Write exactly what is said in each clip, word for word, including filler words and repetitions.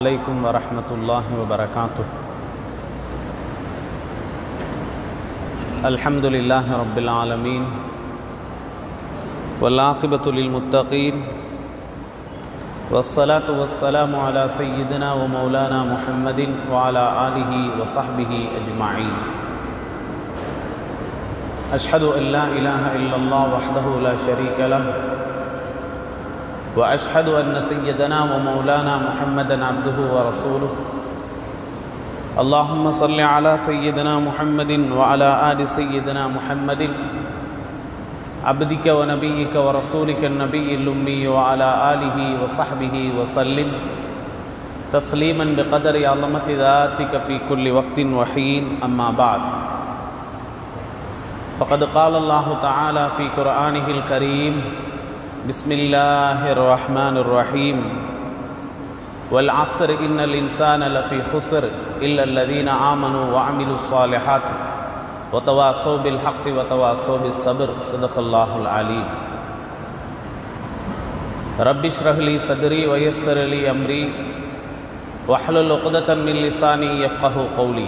عليكم ورحمة الله وبركاته. الحمد لله رب العالمين والعاقبة للمتقين والصلاة والسلام على سيدنا ومولانا محمد وعلى آله وصحبه أجمعين. أشهد أن لا إله إلا الله وحده لا شريك له وأشهد أن سيدنا ومولانا محمدا عبده ورسوله. اللهم صل على سيدنا محمد وعلى آل سيدنا محمد عبدك ونبيك ورسولك النبي الأمي وعلى آله وصحبه وسلم تسليما بقدر عظمة ذاتك في كل وقت وحين. أما بعد، فقد قال الله تعالى في قرآنه الكريم: بسم الله الرحمن الرحيم والعصر إن الإنسان لفي خسر إلا الذين آمنوا وعملوا الصالحات وتواصوا بالحق وتواصوا بالصبر. صدق الله العليم. رب اشرح لي صدري ويسر لي أمري واحلل عقدة من لساني يفقهوا قولي.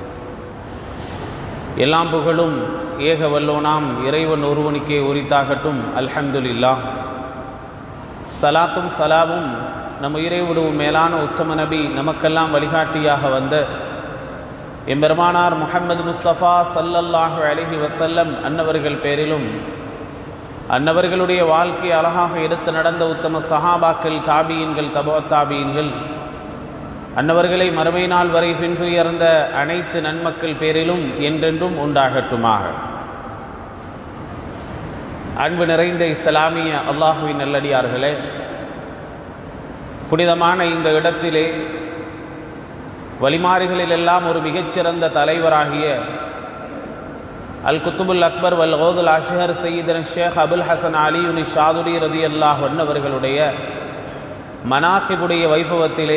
எல்லாம் புகழும் ஏக வல்லோனாம் இறைவன் ஒருவனுக்கே உரித்தாகட்டும். அல்ஹம்துலில்லாஹ். சலாத்தும் சலாமும் நம் இறைவனும் மேலான உத்தம நபி நமக்கெல்லாம் வழிகாட்டியாக வந்த எம்பெருமானார் முஹம்மது முஸ்தபா ஸல்லல்லாஹு அலைஹி வஸல்லம் அன்னவர்கள் பேரிலும், அன்னவர்களுடைய வாழ்க்கை அழகாக எடுத்து நடந்த உத்தம சஹாபாக்கள், தாபியீன்கள், தபா தாபியீன்கள், அன்னவர்களை மறுமை நாள் வரை பின்துயர்ந்த அனைத்து நன்மக்கள் பேரிலும் என்றென்றும் உண்டாகட்டுமாக. அன்பு நிறைந்த இஸ்லாமிய அல்லாஹுவின் நல்லடியார்களே, புனிதமான இந்த இடத்திலே வலிமாறுகளிலெல்லாம் ஒரு மிகச்சிறந்த தலைவராகிய அல் குத்துபுல் அக்பர் வல் கௌதுல் அஷ்ஹர் சையீதுனா ஷேக் அபுல் ஹசன் அலியுனி ஷாதுலி ரலியல்லாஹு அன்ஹு அவர்களுடைய மனாக்கிபுடைய வைபவத்திலே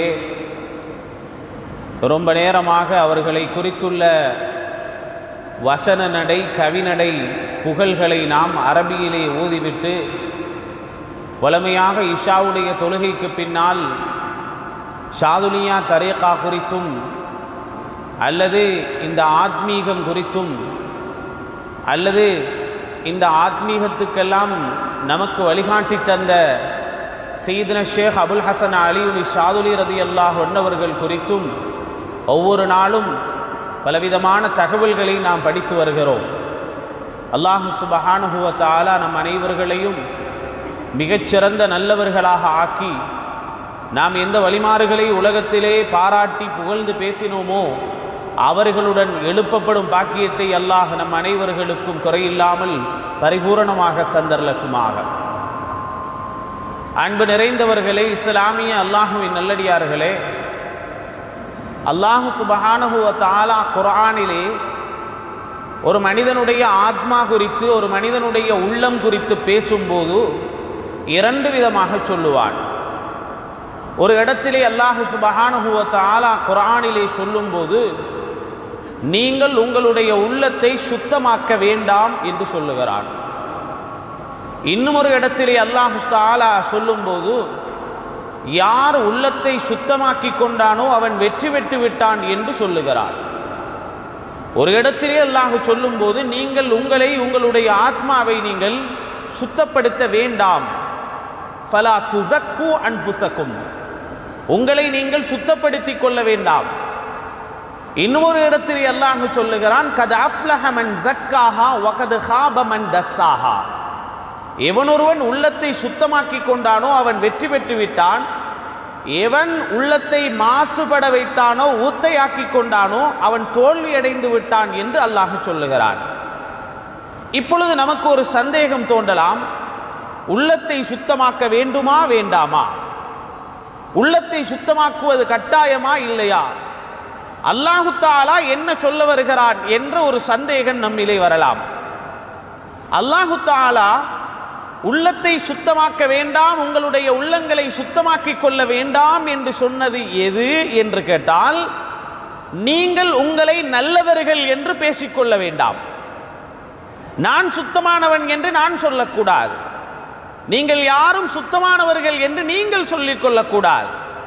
ரொம்ப நேரமாக அவர்களை குறித்துள்ள வசன நடை, கவிநடை, புகழ்களை நாம் அரபியிலே ஓதிவிட்டு வளமையாக இஷாவுடைய தொழுகைக்கு பின்னால் ஷாதுலியா தரீகா குறித்தும் அல்லது இந்த ஆத்மீகம் குறித்தும் அல்லது இந்த ஆத்மீகத்துக்கெல்லாம் நமக்கு வழிகாட்டி தந்த சையதுனா ஷேக் அபுல் ஹசன் அலியுனி ஷாதுலி ரலியல்லாஹு அன்ஹு அவர்கள் குறித்தும் ஒவ்வொரு நாளும் பலவிதமான தகவல்களை நாம் படித்து வருகிறோம். அல்லாஹ் சுப்ஹானஹு வ தஆலா நம் அனைவர்களையும் மிகச்சிறந்த நல்லவர்களாக ஆக்கி, நாம் எந்த வழிமாறுகளை உலகத்திலே பாராட்டி புகழ்ந்து பேசினோமோ அவர்களுடன் எழுப்பப்படும் பாக்கியத்தை அல்லாஹ் நம் அனைவர்களுக்கும் குறையில்லாமல் பரிபூரணமாக தந்தரலட்சுமாக. அன்பு நிறைந்தவர்களே, இஸ்லாமிய அல்லாஹுவின் நல்லடியார்களே, அல்லாஹ் சுப்ஹானஹு வ தஆலா குர்ஆனிலே ஒரு மனிதனுடைய ஆத்மா குறித்து, ஒரு மனிதனுடைய உள்ளம் குறித்து பேசும்போது இரண்டு விதமாக சொல்லுவான். ஒரு இடத்திலே அல்லாஹ் சுப்ஹானஹு வ தஆலா குர்ஆனிலே சொல்லும்போது நீங்கள் உங்களுடைய உள்ளத்தை சுத்தமாக்க வேண்டாம் என்று சொல்லுகிறான். இன்னும் ஒரு இடத்திலே அல்லாஹ் தஆலா சொல்லும்போது யார் உள்ளத்தை சுத்தமாக்கி கொண்டானோ அவன் வெற்றி பெற்று விட்டான் என்று சொல்லுகிறான். ஒரு இடத்திலே அல்லாஹ் சொல்லும்போது நீங்கள் உங்களை, உங்களுடைய ஆத்மாவை நீங்கள் சுத்தப்படுத்த வேண்டாம். ஃபலா துஸக்கு அன்ஃபுஸக்கும், உங்களை நீங்கள் சுத்தப்படுத்திக் கொள்ள வேண்டாம். இன்னொரு இடத்திலே அல்லாஹ் சொல்லுகிறான், கத் அஃப்லஹ மன் ஸக்காஹா வ கத் ஹாப மன் தஸ்ஸாஹா, எவனொருவன் உள்ளத்தை சுத்தமாக்கி கொண்டானோ அவன் வெற்றி பெற்று விட்டான், எவன் உள்ளத்தை மாசுபட வைத்தானோ, ஊத்தையாக்கி கொண்டானோ அவன் தோல்வி அடைந்து விட்டான் என்று அல்லாஹ் சொல்லுகிறான். இப்பொழுது நமக்கு ஒரு சந்தேகம் தோன்றலாம், உள்ளத்தை சுத்தமாக்க வேண்டுமா வேண்டாமா? உள்ளத்தை சுத்தமாக்குவது கட்டாயமா இல்லையா? அல்லாஹு தஆலா என்ன சொல்ல வருகிறான் என்ற ஒரு சந்தேகம் நம்மிலே வரலாம். அல்லாஹு தஆலா உள்ளத்தை சுத்தமாக்க வேண்டாம், உங்களுடைய உள்ளங்களை சுத்தமாக்கி கொள்ள வேண்டாம் என்று சொன்னது எது என்று கேட்டால், நீங்கள் உங்களை நல்லவர்கள் என்று பேசிக்கொள்ள வேண்டாம். நான் சுத்தமானவன் என்று நான் சொல்லக்கூடாது. நீங்கள் யாரும் சுத்தமானவர்கள் என்று நீங்கள் சொல்லிக் கொள்ளக்கூடாது.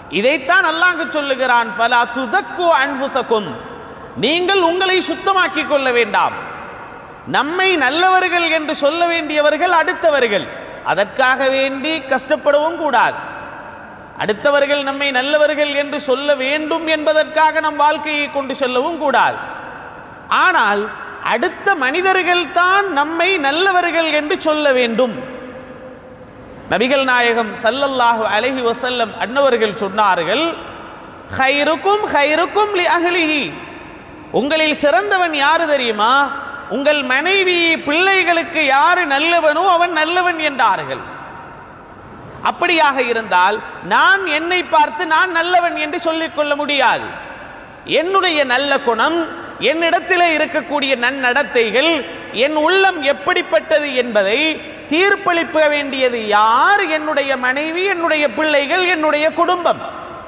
இதைத்தான் அல்லாஹ் சொல்லுகிறான், ஃபலா துஸக்கு அன்ஃபுஸகும், நீங்கள் உங்களை சுத்தமாக்கிக் கொள்ள வேண்டாம். நம்மை நல்லவர்கள் என்று சொல்ல வேண்டியவர்கள் அடுத்தவர்கள், அதற்காக வேண்டி கஷ்டப்படவும் கூடாது. அடுத்தவர்கள் நம்மை நல்லவர்கள் என்று சொல்ல வேண்டும் என்பதற்காக நம் வாழ்க்கையை கொண்டு செல்லவும் கூடாது. ஆனால் அடுத்த மனிதர்கள் தான் நம்மை நல்லவர்கள் என்று சொல்ல வேண்டும். நபிகள் நாயகம் ஸல்லல்லாஹு அலைஹி வஸல்லம் அன்னவர்கள் சொன்னார்கள், கைருக்கும் கைருக்கும் லி அஹ்லிஹி, உங்களில் சிறந்தவன் யாரு தெரியுமா? உங்கள் மனைவி பிள்ளைகளுக்கு யாரு நல்லவனோ அவன் நல்லவன் என்றார்கள். அப்படியாக இருந்தால் நான் என்னை பார்த்து நான் நல்லவன் என்று சொல்லிக் கொள்ள முடியாது. என்னுடைய நல்ல குணம், என்னிடத்திலே இருக்கக்கூடிய நன்னடத்தைகள், என் உள்ளம் எப்படிப்பட்டது என்பதை தீர்ப்பளிக்க வேண்டியது யார்? என்னுடைய மனைவி, என்னுடைய பிள்ளைகள், என்னுடைய குடும்பம்.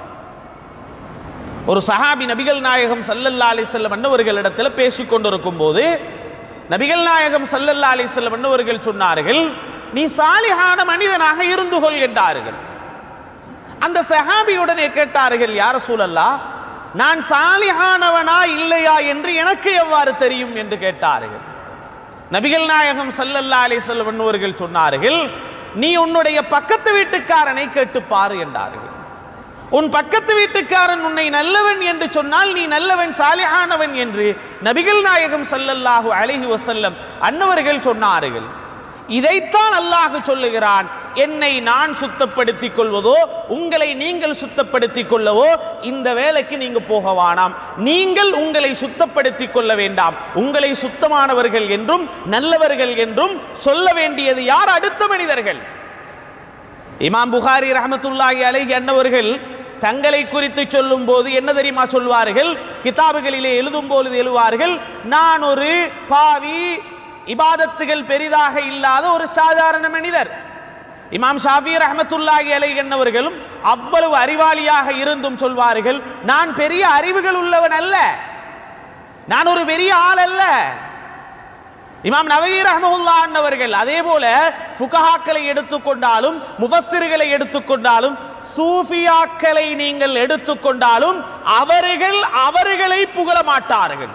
ஒரு சஹாபி நபிகள் நாயகம் ஸல்லல்லாஹு அலைஹி வஸல்லம் அன்னவர்களிடத்தில் பேசிக் கொண்டிருக்கும் போது நபிகள் நாயகம் ஸல்லல்லாஹு அலைஹி வஸல்லம் அன்னவர்கள் சொன்னார்கள், நீ சாலிஹான மனிதனாக இருந்து கொள் என்றார்கள். அந்த சஹாபியுடனே கேட்டார்கள், யா ரசூலல்லாஹ், நான் சாலிஹானவனா இல்லையா என்று எனக்கு எவ்வாறு தெரியும் என்று கேட்டார்கள். நபிகள் நாயகம் ஸல்லல்லாஹு அலைஹி வஸல்லம் அன்னவர்கள் சொன்னார்கள், நீ உன்னுடைய பக்கத்து வீட்டுக்காரனை கேட்டுப்பார் என்றார்கள். உன் பக்கத்து வீட்டுக்காரன் உன்னை நல்லவன் என்று சொன்னால் நீ நல்லவன், சாலிஹானவன் என்று நபிகள் நாயகம் ஸல்லல்லாஹு அலைஹி வஸல்லம் அன்னவர்கள் சொன்னார்கள். இதைத்தான் அல்லாஹ் சொல்லுகிறான், என்னை நான் சுத்தப்படுத்திக் கொள்வதோ உங்களை நீங்கள் சுத்தப்படுத்திக் கொள்ளவோ இந்த வேலைக்கு நீங்க போக வேண்டாம். நீங்கள் உங்களை சுத்தப்படுத்திக் கொள்ள வேண்டாம். உங்களை சுத்தமானவர்கள் என்றும் நல்லவர்கள் என்றும் சொல்ல வேண்டியது யார்? அடுத்த மனிதர்கள். இமாம் புகாரி ரஹ்மத்துல்லாஹி அலைஹி அன்னவர்கள் தங்களை குறித்து சொல்லும் போது என்ன தெரியுமா சொல்வார்கள்? கிதாபுகளிலே எழுதும் பொழுது எழுவார்கள், நான் ஒரு பாவி, இபாதத்துகள் பெரிதாக இல்லாத ஒரு சாதாரண மனிதர். இமாம் ஷாஃபி ரஹ்மத்துல்லாஹி அலைஹி அன்னவர்களும் அவ்வளவு அறிவாளியாக இருந்தும் சொல்வார்கள், நான் பெரிய அறிவுகள் உள்ளவன் அல்ல, நான் ஒரு பெரிய ஆள் அல்ல. இமாம் நவவி ரஹ்மத்துல்லாஹி அன்னவர்கள் அதே போல ஃபுகஹாக்களை எடுத்துக்கொண்டாலும் முஃபஸ்ஸிர்களை எடுத்துக்கொண்டாலும் சூஃபியாக்களை நீங்கள் எடுத்துக்கொண்டாலும் அவர்கள் அவர்களை புகழ மாட்டார்கள்.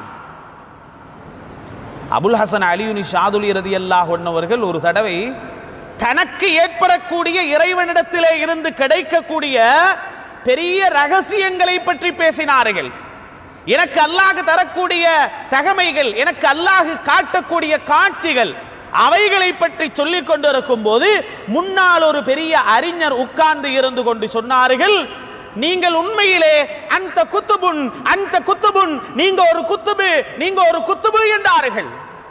அபுல் ஹசன் அலியுனி ஷாதுலி ரலியல்லாஹு அன்ஹு அவர்கள் ஒரு தடவை தனக்கு ஏற்படக்கூடிய இறைவனிடத்திலே இருந்து கிடைக்கக்கூடிய பெரிய ரகசியங்களை பற்றி பேசினார்கள். எனக்கு அல்லாஹ் தரக்கூடிய தகமைகள், எனக்கு அல்லாஹ் காட்டக்கூடிய காட்சிகள், அவைகளை பற்றி சொல்லிக் கொண்டிருக்கும் போது முன்னால் ஒரு பெரிய அறிஞர் உட்கார்ந்து இருந்து கொண்டு சொன்னார்கள், நீங்கள் உண்மையிலே அந்த குத்துபுன் அந்த குத்துபுன் நீங்க ஒரு குத்துபு, நீங்க ஒரு குத்துபு என்றார்கள்.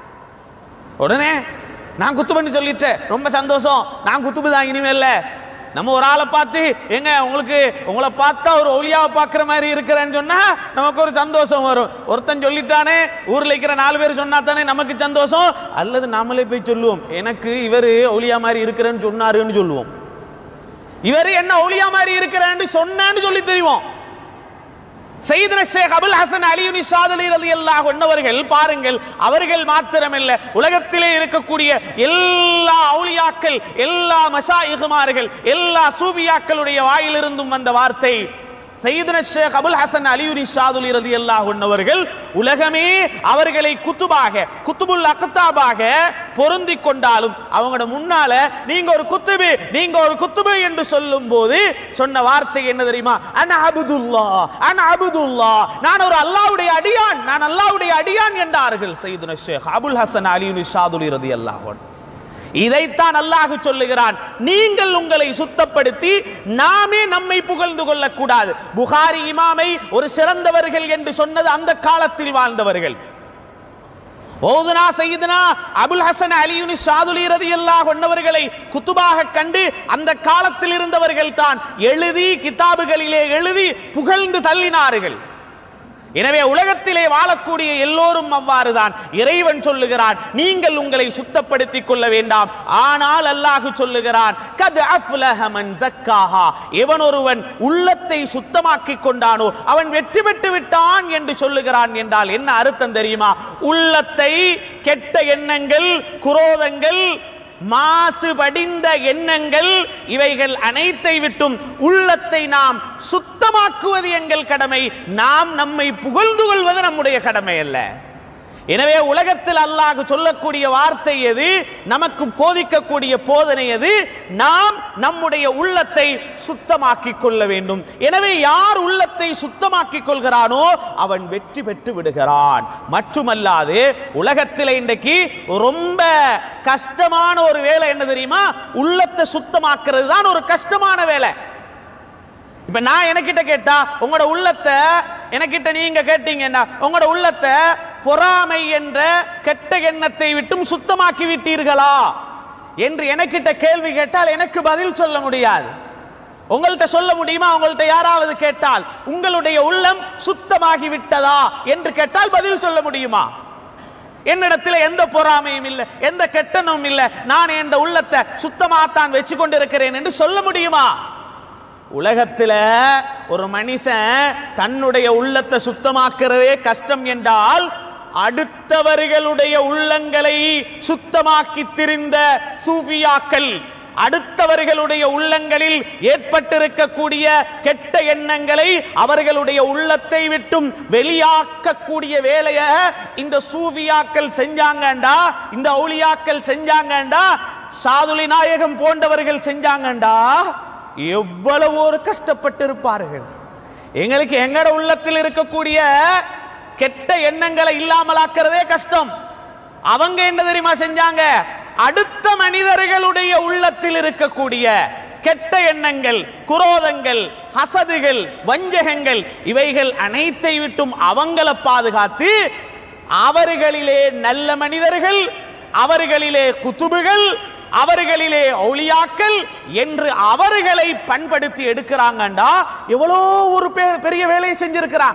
உடனே நான் குத்துபுன்னு சொல்லிட்டேன், ரொம்ப சந்தோஷம், நான் குத்துபு தான் இனிமேல்ல. நம்ம ஒரு ஆளை பார்த்து எங்க உங்களுக்கு உங்களை பார்த்தா ஒரு ஒளியாவை பார்க்குற மாதிரி இருக்கிறேன்னு சொன்னா நமக்கு ஒரு சந்தோஷம் வரும். ஒருத்தன் சொல்லிட்டானே, ஊர்ல இருக்கிற நாலு பேர் சொன்னா தானே நமக்கு சந்தோஷம். அல்லது நாமளே போய் சொல்லுவோம், எனக்கு இவர் ஒளியா மாதிரி இருக்கிறேன்னு சொன்னாருன்னு சொல்லுவோம். இவர் என்ன ஒளியா மாதிரி இருக்கிறேன்னு சொன்னான்னு சொல்லி தெரியும். சையதுனா ஷேக் அபுல் ஹசன் அலியுனி ஷாதுலி ரலியல்லாஹு அன்ஹு அவர்கள் பாருங்கள், அவர்கள் மாத்திரமல்ல, உலகத்திலே இருக்கக்கூடிய எல்லா அவுலியாக்கள், எல்லா மஷாயிகுமார்கள், எல்லா சூபியாக்களுடைய வாயிலிருந்தும் வந்த வார்த்தை, சையதுனா ஷேக் அபுல் ஹசன் அலியுனி ஷாதுலி ரலியல்லாஹு அன்ஹு அவர்கள் உலகமே அவர்களை குத்துபாக, குத்துபுல் அக்தாபாக பொருந்தி கொண்டாலும் அவங்களோட முன்னால நீங்க ஒரு குத்துபு, நீங்க ஒரு குத்துபு என்று சொல்லும் போது சொன்ன வார்த்தை என்ன தெரியுமா? அன அப்துல்லாஹ், அன அப்துல்லாஹ், நான் ஒரு அல்லாஹ்வுடைய அடியான், நான் அல்லாஹ்வுடைய அடியான் என்றார்கள் சையதுனா ஷேக் அபுல் ஹசன் அலியுனி ஷாதுலி ரலியல்லாஹு அன்ஹு. இதைத்தான் அல்லாஹ் சொல்லுகிறான், நீங்கள் உங்களை சுத்தப்படுத்தி நாமே நம்மை புகழ்ந்து கொள்ளக்கூடாது. புகாரி இமாமை ஒரு சிறந்தவர்கள் என்று சொன்னது அந்த காலத்தில் வாழ்ந்தவர்கள். ஓதுனா சையதுனா அபுல் ஹசன் அலியுனி ஷாதுலி ரலியல்லாஹு அன்ஹு அவர்களை குத்துபாக கண்டு அந்த காலத்தில் இருந்தவர்கள் தான் எழுதி கிதாபுகளிலே எழுதி புகழ்ந்து தள்ளினார்கள். எனவே உலகத்திலே வாழக்கூடிய எல்லோரும் அவ்வாறுதான். இறைவன் சொல்லுகிறான், நீங்கள் உங்களை சுத்தப்படுத்திக் கொள்ள வேண்டாம். ஆனால் அல்லாஹ் சொல்லுகிறான், கத் அஃப்லஹ மன் ஸக்காஹா, எவன் ஒருவன் உள்ளத்தை சுத்தமாக்கிக் கொண்டானோ அவன் வெற்றி பெற்று விட்டான் என்று சொல்லுகிறான். என்றால் என்ன அர்த்தம் தெரியுமா? உள்ளத்தை கெட்ட எண்ணங்கள், குரோதங்கள், மாசுபடிந்த எண்ணங்கள் இவைகள் அனைத்தை விட்டும் உள்ளத்தை நாம் சுத்தமாக்குவது எங்கள் கடமை. நாம் நம்மை புகழ்ந்து கொள்வது நம்முடைய கடமை அல்ல. எனவே உலகத்தில் அல்லாஹ் சொல்லக்கூடிய வார்த்தை எது, நமக்கு போதிக்கக்கூடிய போதனை எது? நாம் நம்முடைய உள்ளத்தை சுத்தமாக்கிக் கொள்ள வேண்டும். எனவே யார் உள்ளத்தை சுத்தமாக்கிக் கொள்கிறானோ அவன் வெற்றி பெற்று விடுகிறான். மட்டுமல்லாது உலகத்தில் இன்றைக்கு ரொம்ப கஷ்டமான ஒரு வேலை என்ன தெரியுமா? உள்ளத்தை சுத்தமாக்குறது தான் ஒரு கஷ்டமான வேலை. இப்ப நான் எனக்கிட்ட கேட்டா உங்களோட உள்ளத்தை, எனக்கிட்ட நீங்க கேட்டீங்கன்னா உங்களோட உள்ளத்தை பொறாமை என்ற கெட்ட எண்ணத்தை விட்டும் சுத்தமாக்கி விட்டீர்களா என்று எனக்கிட்ட கேள்வி கேட்டால் எனக்கு பதில் சொல்ல முடியாது. உங்கள்கிட்ட சொல்ல முடியுமா? உங்கள்கிட்ட யாராவது கேட்டால் உங்களுடைய உள்ளம் சுத்தமாகி விட்டதா என்று கேட்டால் பதில் சொல்ல முடியுமா? என்னிடத்தில் எந்த பொறாமையும் இல்லை, எந்த கெட்டனும் இல்லை, நான் என் உள்ளத்தை சுத்தமாத்தான் வச்சு கொண்டிருக்கிறேன் என்று சொல்ல முடியுமா? உலகத்தில் ஒரு மனுஷன் தன்னுடைய உள்ளத்தை சுத்தமாக்குறதே கஷ்டம் என்றால் அடுத்தவர்களுடைய உள்ளங்களை சுத்தமாக்கி திரிந்த சூஃபியாக்கள், அடுத்தவர்களுடைய உள்ளங்களில் ஏற்பட்டிருக்கக்கூடிய கெட்ட எண்ணங்களை அவர்களுடைய உள்ளத்தை விட்டும் வெளியாக்கக்கூடிய வேலையை இந்த சூஃபியாக்கள் செஞ்சாங்கண்டா, இந்த அவுலியாக்கள் செஞ்சாங்கண்டா, சாதுலி நாயகம் போன்றவர்கள் செஞ்சாங்கண்டா, எவ்வளவு ஒரு கஷ்டப்பட்டு இருப்பார்கள். எங்களுக்கு எங்கட உள்ளத்தில் இருக்கக்கூடிய கெட்ட எண்ணங்களை இல்லாமலாக்கிறதே கஷ்டம். அவங்க என்ன தெரியுமா செஞ்சாங்க? அடுத்த மனிதர்களுடைய உள்ளத்தில் இருக்கக்கூடிய கெட்ட எண்ணங்கள், குரோதங்கள், ஹசதுகள், வஞ்சகங்கள் இவைகள் அனைத்தை விட்டும் அவங்களை பாதுகாத்து அவர்களிலே நல்ல மனிதர்கள், அவர்களிலே குத்துபுகள், அவர்களிலே அவுலியாக்கள் என்று அவர்களை பண்படுத்தி எடுக்கிறாங்கண்டா எவ்வளோ ஒரு பெரிய வேலையை செஞ்சிருக்கிறாங்க.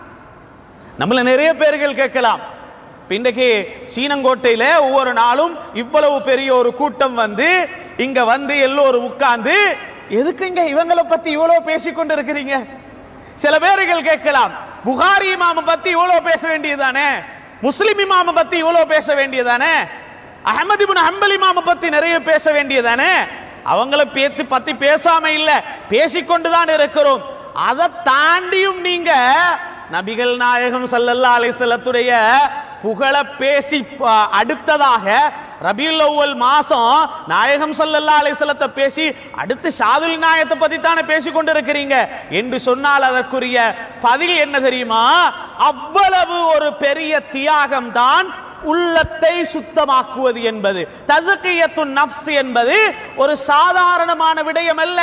நம்மள நிறைய பேர்கள் கேட்கலாம், இன்றைக்கு சீனங்கோட்டையில ஒவ்வொரு நாளும் இவ்வளவு பெரிய ஒரு கூட்டம் வந்து இங்க வந்து எல்லோரும் உட்கார்ந்து எதுக்குங்க இவங்களை பத்தி இவ்வளவு பேசிக்கொண்டு இருக்கிறீங்க? சில பேர்கள் கேட்கலாம், புகாரி இமாம பத்தி இவ்வளவு பேச வேண்டியதானே, முஸ்லிம் இமாம பத்தி இவ்வளவு பேச வேண்டியதானே, அஹ்மத் இப்னு ஹம்பல் இமாம பத்தி நிறைய பேச வேண்டியதானே. அவங்கள பேத்து பத்தி பேசாம இல்ல, பேசிக்கொண்டுதான் இருக்கிறோம். அதை தாண்டியும் நீங்க நபிகள் நாயகம் ஸல்லல்லாஹு அலைஹி வஸல்லத்துடைய புகழ பேசி அடுத்ததாக ரபியுல் அவ்வல் மாசம் நாயகம் ஸல்லல்லாஹு அலைஹி வஸல்லத்தை பேசி அடுத்து ஷாதுல் நாயகத்தை பத்தி தானே பேசிக்கொண்டு இருக்கிறீங்க என்று சொன்னால் அதற்குரிய பதில் என்ன தெரியுமா? அவ்வளவு ஒரு பெரிய தியாகம் தான் உள்ளத்தை சுத்தமாக்குவது என்பது. தஸ்கியத்துன் நஃப்ஸ் என்பது ஒரு சாதாரணமான விடயம் அல்ல.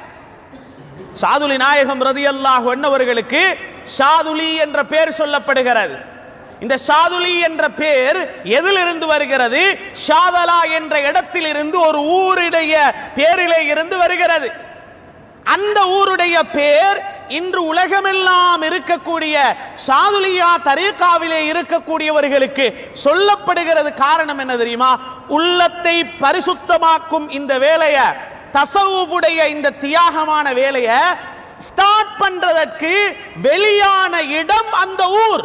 ஷாதுலி நாயகம் ரலியல்லாஹு அன்ஹு அவர்களுக்கு ஷாதுலி என்ற பெயர் சொல்லப்படுகிறது. இந்த ஷாதுலி என்ற பெயர் எதிலிருந்து வருகிறது? ஷாதலா என்ற இடத்தில் இருந்து ஒரு ஊருடைய பெயரிலே இருந்து வருகிறது. அந்த ஊருடைய பெயர் இன்று உலகமெல்லாம் இருக்கக்கூடிய ஷாதுலியா தரீகாவிலே இருக்கக்கூடியவர்களுக்கு சொல்லப்படுகிறது. காரணம் என்ன தெரியுமா? உள்ளத்தை பரிசுத்தமாக்கும் இந்த வேலையை, தஸவ்வுடைய இந்த தியாகமான வேலையை ஸ்டார்ட் பண்றதற்கு வெளியான இடம் அந்த ஊர்.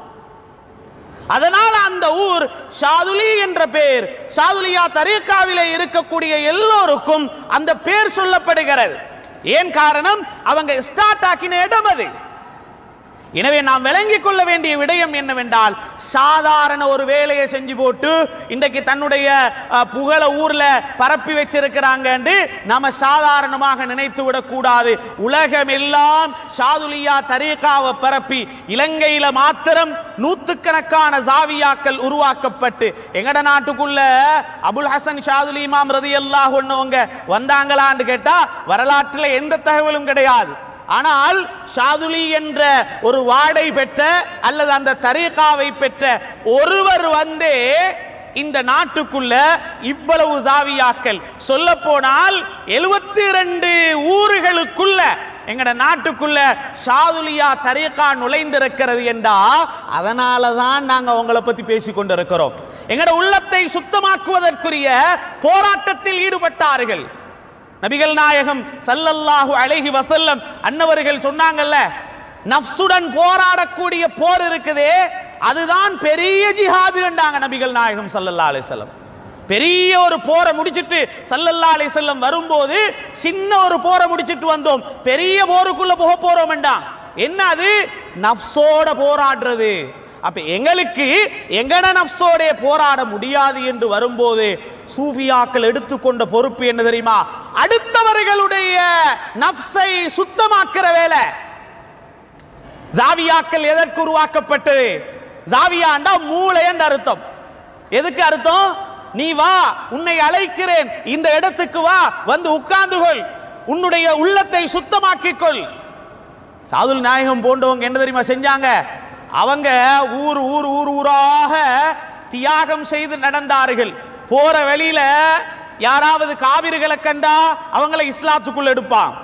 அதனால அந்த ஊர் ஷாதுலி என்ற பெயர், ஷாதுலியா தரீகாவிலே இருக்கக்கூடிய எல்லோருக்கும் அந்த பெயர் சொல்லப்படுகிறது. ஏன் காரணம்? அவங்க ஸ்டார்ட் ஆக்கின இடம் அது. எனவே நாம் விளங்கிக் கொள்ள வேண்டிய விடயம் என்னவென்றால், சாதாரண ஒரு வேலையை செஞ்சு போட்டு இன்றைக்கு தன்னுடைய புகழ ஊர்ல பரப்பி வச்சிருக்கிறாங்க என்று நாம சாதாரணமாக நினைத்து விடக்கூடாது. உலகம் எல்லாம் ஷாதுலியா தரீகாவை பரப்பி இலங்கையில மாத்திரம் நூற்றுக்கணக்கான ஜாவியாக்கள் உருவாக்கப்பட்டு எங்கட நாட்டுக்குள்ள அபுல் ஹசன் ஷாதுலி இமாம் ரலியல்லாஹு அன்ஹு வந்தாங்களான்னு கேட்டா வரலாற்றில் எந்த தகவலும் கிடையாது. ஆனால் ஷாதுலி என்ற ஒரு வாடை பெற்ற அல்லது அந்த தரீகாவை பெற்ற ஒருவர் வந்தே இந்த நாட்டுக்குள்ள இவ்வளவு ஜாவியாக்கள், சொல்ல போனால் எழுபத்தி ரெண்டு ஊர்களுக்குள்ள எங்கட நாட்டுக்குள்ள ஷாதுலியா தரீகா நுழைந்திருக்கிறது என்றா அதனாலதான் நாங்க உங்களை பத்தி பேசிக் கொண்டிருக்கிறோம். எங்கட உள்ளத்தை சுத்தமாக்குவதற்குரிய போராட்டத்தில் ஈடுபட்டார்கள். நபிகள் நாயகம் ஸல்லல்லாஹு அலைஹி வஸல்லம் அன்னவர்கள் சொன்னாங்கல்ல, நஃப்சுடன் போராடக்கூடிய போர் இருக்குதே அதுதான் பெரிய ஜிஹாது என்றாங்க நபிகள் நாயகம் ஸல்லல்லாஹு அலைஹி வஸல்லம். பெரிய ஒரு போரை முடிச்சிட்டு ஸல்லல்லாஹு அலைஹி வஸல்லம் வரும்போது சின்ன ஒரு போரை முடிச்சிட்டு வந்தோம், பெரிய போருக்குள்ள போக போறோம் வேண்டாம். என்ன அது? நஃப்ஸோட போராடுறது. அப்ப எங்களுக்கு எங்கட நஃப்ஸோட போராட முடியாது என்று வரும்போது சூஃபியாக்கள் எடுத்துக்கொண்ட பொறுப்பு என்ன தெரியுமா? அடுத்தவர்களுடைய நஃப்ஸை சுத்தமாக்குற வேலை. ஜாவியாக்கள் எதற்கு உருவாக்கப்பட்டது? ஜாவியாண்டா மூளை என்ற அர்த்தம். எதுக்கு அர்த்தம்? நீ வா, உன்னை அழைக்கிறேன், இந்த இடத்துக்கு வா, வந்து உட்கார்ந்துகொள், உன்னுடைய உள்ளத்தை சுத்தமாக்கிக்கொள். சாதுல் நாயகம் போன்றவங்க என்ன தெரியுமா செஞ்சாங்க? அவங்க ஊர் ஊர் ஊர் ஊராக தியாகம் செய்து நடந்தார்கள். போற வழியில யாராவது காவிர்களை கண்டா அவங்களை இஸ்லாத்துக்குள் எடுப்பான்.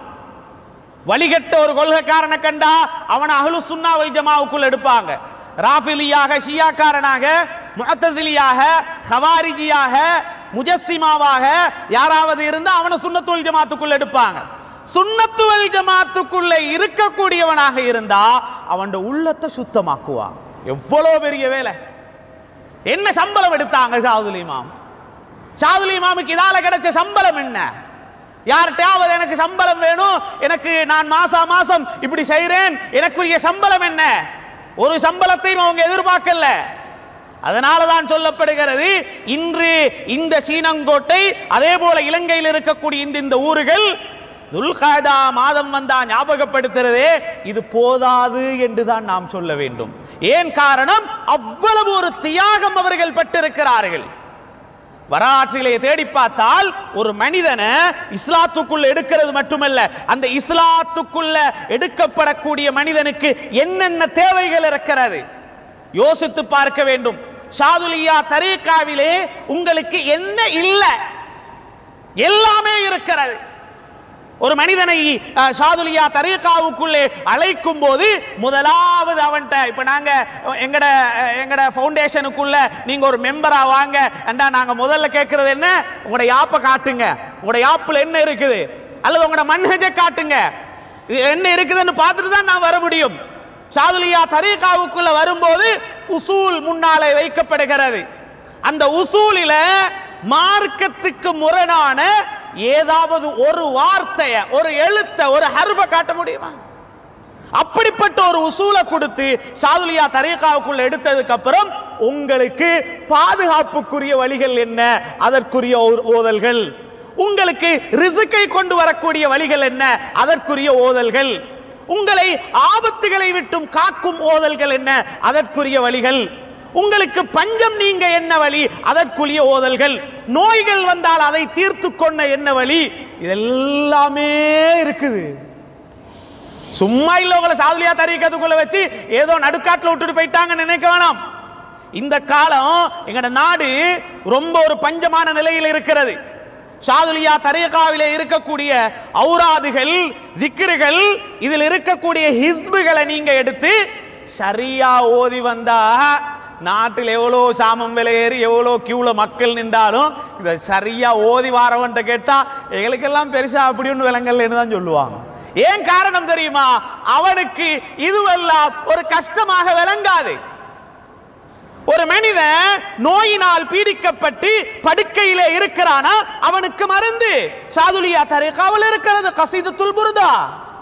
வழிகட்ட ஒரு கொள்கைக்காரனை கண்டா அவனை அஹ்லு சுன்னா வல் ஜமாவுக்குள் எடுப்பாங்க. ராஃபிலியாக, ஷியாக்காரனாக, முஅத்தஸிலியாக, ஹவாரிஜியாக, முஜஸ்ஸிமாவாக யாராவது இருந்தா அவனை சுன்னத்துல் ஜமாத்துக்குள் எடுப்பாங்க. சுன்னத்துல் ஜமாத்துக்குள்ள இருக்கக்கூடியவனாக இருந்தா அவன் உள்ளத்தை சுத்தமாக்குவான். எவ்வளவு பெரிய வேலை! என்ன சம்பளம் எடுத்தாங்க ஷாதுல் இமாம்? ஷாதுல் இமாமுக்கு இதால கிடைச்ச சம்பளம் என்ன? யார்கிட்டயாவது எனக்கு சம்பளம் வேணும், எனக்கு நான் மாசா மாசம் இப்படி செய்றேன், எனக்குரிய சம்பளம் என்ன? ஒரு சம்பளத்தையும் அவங்க எதிர்பார்க்கல. அதனாலதான் சொல்லப்படுகிறது, இன்று இந்த சீனங்கோட்டை அதே போல இலங்கையில் இருக்கக்கூடிய இந்த இந்த ஊர்கள் துல்காதா மாதம் வந்தா ஞாபகப்படுத்துறதே இது போதாது என்றுதான் நாம் சொல்ல வேண்டும். ஏன் காரணம்? அவ்வளவு ஒரு தியாகம் அவர்கள் பட்டிருக்கிறார்கள். வரலாற்றிலே தேடி பார்த்தால் ஒரு மனிதனை இஸ்லாத்துக்குள்ள எடுக்கிறது மட்டுமல்ல, அந்த இஸ்லாத்துக்குள்ள எடுக்கப்படக்கூடிய மனிதனுக்கு என்னென்ன தேவைகள் இருக்கிறது யோசித்து பார்க்க வேண்டும். ஷாதுலியா தரீகாவிலே உங்களுக்கு என்ன இல்லை? எல்லாமே இருக்கிறது. ஒரு மனிதனை ஷாதுலியா தரீகாவுக்குள்ளே அழைக்கும் போது முதலாவது அவன்கிட்ட, இப்ப நாங்க எங்கட எங்கட ஃபவுண்டேஷனுக்குள்ள நீங்க ஒரு மெம்பரா வாங்க என்றா நாங்க முதல்ல கேட்கறது என்ன? உங்களோட யாப்பை காட்டுங்க, உங்களோட யாப்புல என்ன இருக்குது, அல்லது உங்களோட மன்ஹஜை காட்டுங்க, இது என்ன இருக்குதுன்னு பார்த்துட்டு தான் நான் வர முடியும். ஷாதுலியா தரீகாவுக்குள்ள வரும்போது உசூல் முன்னாலே வைக்கப்படுகிறது. அந்த உசூலில மார்க்கத்துக்கு முரணான ஏதாவது ஒரு வார்த்தைய, ஒரு எழுத்த, ஒரு ஹர்ஃப காட்ட முடியுமா? அப்படிப்பட்ட ஒரு உசூலை கொடுத்து ஷாதுலியா தரீகாவுக்குள்ள எடுத்ததுக்கு அப்புறம் உங்களுக்கு பாதுகாப்புக்குரிய வழிகள் என்ன, அதற்குரிய ஓதல்கள், உங்களுக்கு ரிஸ்கை கொண்டு வரக்கூடிய வழிகள் என்ன, அதற்குரிய ஓதல்கள், உங்களை ஆபத்துகளை விட்டும் காக்கும் ஓதல்கள் என்ன, அதற்குரிய வழிகள், உங்களுக்கு பஞ்சம் நீங்க என்ன வழி, அதற்குரிய ஓதல்கள், நோய்கள் வந்தால் அதை தீர்த்து கொண்ட என்ன வழி, இதெல்லாமே இருக்குது. சும்மா இல்ல உங்களை ஷாதுலியா தரீகத்துக்குள்ள வச்சு ஏதோ நடுக்காட்டுல விட்டுட்டு போயிட்டாங்க நினைக்க வேணாம். இந்த காலம் எங்கட நாடு ரொம்ப ஒரு பஞ்சமான நிலையில் இருக்கிறது. ஷாதுலியா தரீகாவிலே இருக்கக்கூடிய ஔராதுகள், திக்ருகள், இதில் இருக்கக்கூடிய ஹிஸ்புகளை நீங்க எடுத்து ஷரியா ஓதி வந்தா நாட்டில் எவ்வளோ சாமம் விலையேறி எவ்வளோ கியூல மக்கள் நின்றாலும் இதை சரியா ஓதி வாரவன்ட்ட கேட்டா எங்களுக்கெல்லாம் பெருசா அப்படி ஒன்று விலங்கல்னு தான் சொல்லுவாங்க. ஏன் காரணம் தெரியுமா? அவனுக்கு இதுவெல்லாம் ஒரு கஷ்டமாக விளங்காது. ஒரு மனிதன் நோயினால் பீடிக்கப்பட்டு படுக்கையிலே இருக்கிறானா அவனுக்கு மருந்து ஷாதுலியா தரீகாவில் இருக்கிறது. கசீதத்துல் புர்தா,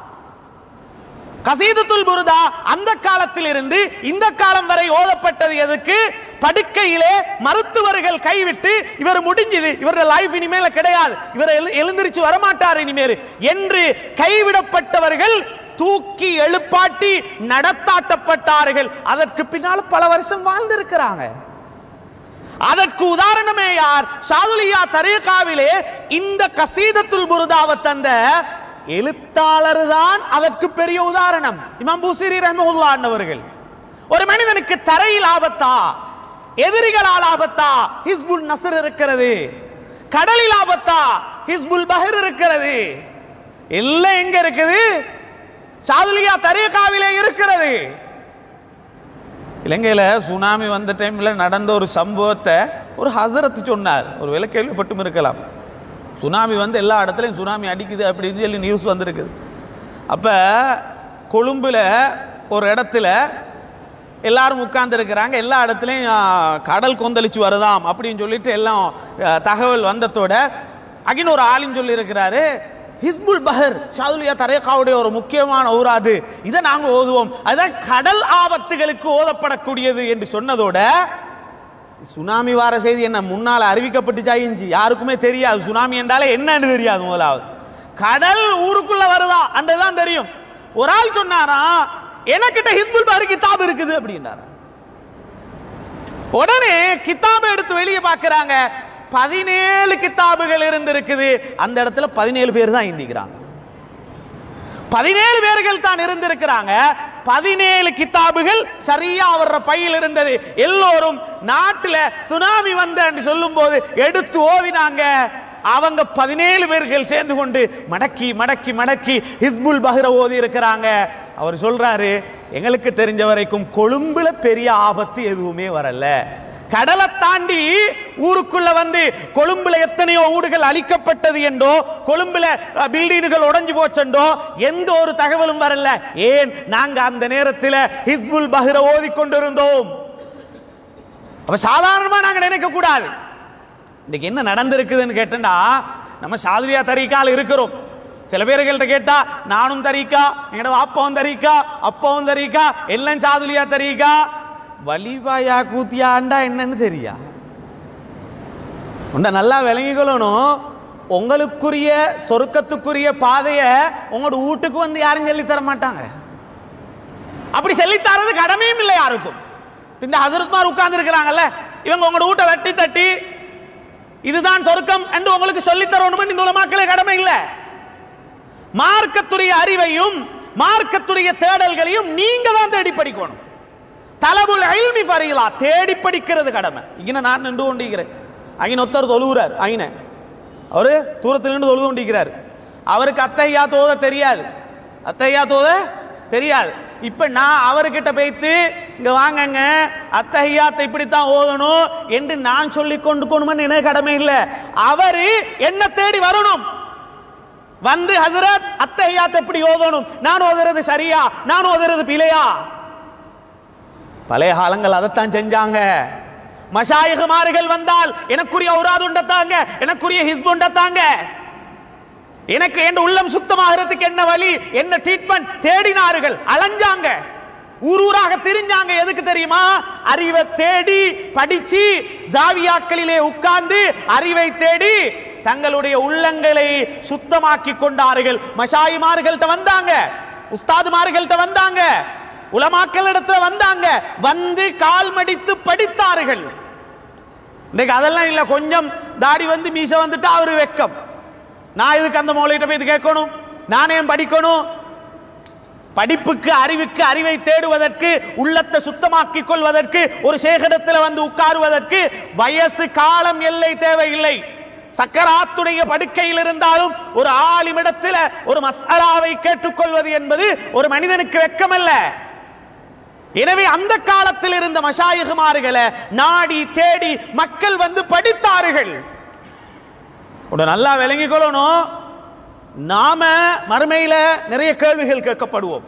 கசீதத்துல் புர்தா அந்த காலத்தில் இருந்து இந்த காலம் வரை ஓதப்பட்டது எதுக்கு? படுக்கையிலே மருத்துவர்கள் கைவிட்டு இவர் முடிஞ்சது, இவருடைய லைஃப் இனிமேல கிடையாது, இவர் எழுந்திருச்சு வரமாட்டார் இனிமேல் என்று கைவிடப்பட்டவர்கள் தூக்கி எழுப்பாட்டி நடத்தாட்டப்பட்டார்கள். அதற்கு பின்னால் பல வருஷம் வாழ்ந்திருக்கிறாங்க. அதற்கு உதாரணமே யார்? ஷாதுலியா தரீகாவிலே இந்த கசீதத்துல் புர்தாவை தந்த எழுத்தாளர் தான் அதற்கு பெரிய உதாரணம். இமாம் பூசிரி ரஹ்மத்துல்லாஹி அன்ஹு. ஒரு மனிதனுக்கு தரையில் ஆபத்தா, எதிரிகளால் ஆபத்தா, ஹிஸ்புல் நஸ்ர் இருக்கிறது. கடலில் ஆபத்தா, ஹிஸ்புல் பஹர் இருக்கிறது. எல்லாம் எங்க இருக்குது? ஷாதுலியா தரீகாவிலே இருக்கிறது. இலங்கையில சுனாமி வந்த டைம்ல நடந்த ஒரு சம்பவத்தை ஒரு ஹசரத் சொன்னார். ஒரு வேளை கேள்விப்பட்டும் இருக்கலாம். சுனாமி வந்து எல்லா இடத்துலையும் சுனாமி அடிக்குது அப்படின்னு சொல்லி நியூஸ் வந்திருக்குது. அப்போ கொழும்பில் ஒரு இடத்துல எல்லாரும் உட்கார்ந்து இருக்கிறாங்க. எல்லா இடத்துலையும் கடல் கொந்தளிச்சு வருதாம் அப்படின்னு சொல்லிட்டு எல்லாம் தகவல் வந்ததோட அகின் ஒரு ஆலிம் சொல்லி இருக்கிறாரு, ஹிஸ்புல் பஹர் ஷாதுலியா தரீகாவுடைய ஒரு முக்கியமான ஊராது, இதை நாங்கள் ஓதுவோம், அதுதான் கடல் ஆபத்துகளுக்கு ஓதப்படக்கூடியது என்று சொன்னதோட சுனாமி வார செய்தி என்ன முன்னால் அறிவிக்கப்பட்டுச்சாயிஞ்சு யாருக்குமே தெரியாது. சுனாமி என்றாலே என்னன்னு தெரியாது. முதலாவது கடல் ஊருக்குள்ள வருதா அன்றதான் தெரியும். ஒரு ஆள் சொன்னாரா, எனக்கிட்ட ஹிஸ்புல் பஹர் கிதாப் இருக்குது அப்படின்றாரா. உடனே கிதாபை எடுத்து வெளியே பார்க்கிறாங்க, பதினேழு கிதாபுகள் இருந்திருக்குது. அந்த இடத்துல பதினேழு பேர் தான் இந்திக்கிறாங்க. பதினேழு பேர்கள் தான் இருந்திருக்கிறாங்க. பதினேழு கிதாபுகள் சரியா அவர பையில் இருந்தது. எல்லோரும் நாட்டில் சுனாமி வந்த சொல்லும் போது எடுத்து ஓதினாங்க. அவங்க பதினேழு பேர்கள் சேர்ந்து கொண்டு மடக்கி மடக்கி மடக்கி ஹிஸ்புல் பஹ்ர ஓதி இருக்கிறாங்க. அவர் சொல்றாரு, எங்களுக்கு தெரிஞ்ச வரைக்கும் கொழும்புல பெரிய ஆபத்து எதுவுமே வரல. கடலை தாண்டி ஊருக்குள்ள வந்து கொழும்புல எத்தனையோ ஊடுகள் அழிக்கப்பட்டது என்றோ கொழும்புல பில்டிங்குகள் உடைஞ்சு போச்சென்றோ எந்த ஒரு தகவலும் வரல. ஏன்? நாங்க அந்த நேரத்தில் ஹிஸ்புல் பஹ்ர ஓதி கொண்டிருந்தோம். அப்ப சாதாரணமா நாங்க நினைக்க கூடாது. இன்னைக்கு என்ன நடந்திருக்குதுன்னு கேட்டா, நம்ம ஷாதுலியா தரீகால இருக்கிறோம். சில பேர்கள்ட்ட கேட்டா நானும் தரீகா, என்னோட அப்பாவும் தரீகா, அப்பாவும் தரீகா, எல்லாம் ஷாதுலியா தரீகா. வலிவாயா கூத்தியாண்டா என்னன்னு தெரியா? உண்ட நல்லா விளங்கிக்கொள்ளணும். உங்களுக்குரிய சொர்க்கத்துக்குரிய பாதைய உங்களோட வீட்டுக்கு வந்து யாரும் சொல்லி தர மாட்டாங்க. அப்படி சொல்லித்தரது கடமையும் இல்லை யாருக்கும். இந்த ஹசரத்மார் உட்கார்ந்து இருக்கிறாங்கல்ல, இவங்க உங்களோட வீட்டை வெட்டி தட்டி இதுதான் சொர்க்கம் என்று உங்களுக்கு சொல்லித் தரணும் இந்த உலமாக்களே கடமை இல்லை. மார்க்கத்துடைய அறிவையும் மார்க்கத்துடைய தேடல்களையும் நீங்க தான் தேடி படிக்கணும். தலபுல் இல்மி ஃபரீலா, தேடி படிக்கிறது கடமை. இங்க நான் நின்று கொண்டிருக்கிறேன். அங்க ஒருத்தர் தொழுகிறார். அங்க அவரு தூரத்தில் நின்று தொழுது கொண்டிருக்கிறார். அவருக்கு அத்தஹியாத் ஓத தெரியாது. அத்தஹியாத் ஓத தெரியாது. இப்ப நான் அவர்கிட்ட போய்த்து இங்க வாங்கங்க அத்தஹியாத்தை இப்படித்தான் ஓதணும் என்று நான் சொல்லி கொண்டு கொண்டு என்ன கடமை இல்லை. அவரு என்ன தேடி வரணும். வந்து ஹசரத் அத்தஹியாத் எப்படி ஓதணும், நான் ஓதுறது சரியா, நான் ஓதுறது பிழையா? பழைய காலங்கள் அதைத்தான் செஞ்சாங்க. மஷாயிகுமார்கள் வந்தால் எனக்குரிய ஔராது உண்டத்தாங்க, எனக்குரிய ஹிஸ்பு உண்டத்தாங்க, எனக்கு என் உள்ளம் சுத்தமாகிறதுக்கு என்ன வழி, என்ன ட்ரீட்மெண்ட் தேடினார்கள், அலைஞ்சாங்க, ஊர் ஊராக திரிஞ்சாங்க. எதுக்கு தெரியுமா? அறிவை தேடி படிச்சு ஜாவியாக்களிலே உட்கார்ந்து அறிவை தேடி தங்களுடைய உள்ளங்களை சுத்தமாக்கி கொண்டார்கள். மஷாயிமார்கள்ட்ட வந்தாங்க, உஸ்தாதுமார்கள்ட்ட வந்தாங்க, உலமாக்களிடத்துல வந்தாங்க, வந்து கால் மடித்து படித்தார்கள். இன்னைக்கு அதெல்லாம் இல்ல. கொஞ்சம் தாடி வந்து மீச வந்துட்டு அவரு வெக்கம். நான் இதுக்கு அந்த மௌலையிட்ட போய் இது கேட்கணும், நானே படிக்கணும். படிப்புக்கு அறிவுக்கு அறிவை தேடுவதற்கு உள்ளத்தை சுத்தமாக்கி கொள்வதற்கு ஒரு சேகரத்தில் வந்து உட்காருவதற்கு வயசு காலம் எல்லை தேவையில்லை. சக்கராத்துடைய படுக்கையில் இருந்தாலும் ஒரு ஆலிமிடத்தில் ஒரு மஸ்அலாவை கேட்டுக்கொள்வது என்பது ஒரு மனிதனுக்கு வெக்கமல்ல. எனவே அந்த காலத்தில் இருந்த மஷாயிகுமார்களை நாடி தேடி மக்கள் வந்து படித்தார்கள். நல்லா விளங்கிக் கொள்ளணும். நாம மறுமையில நிறைய கேள்விகள் கேட்கப்படுவோம்.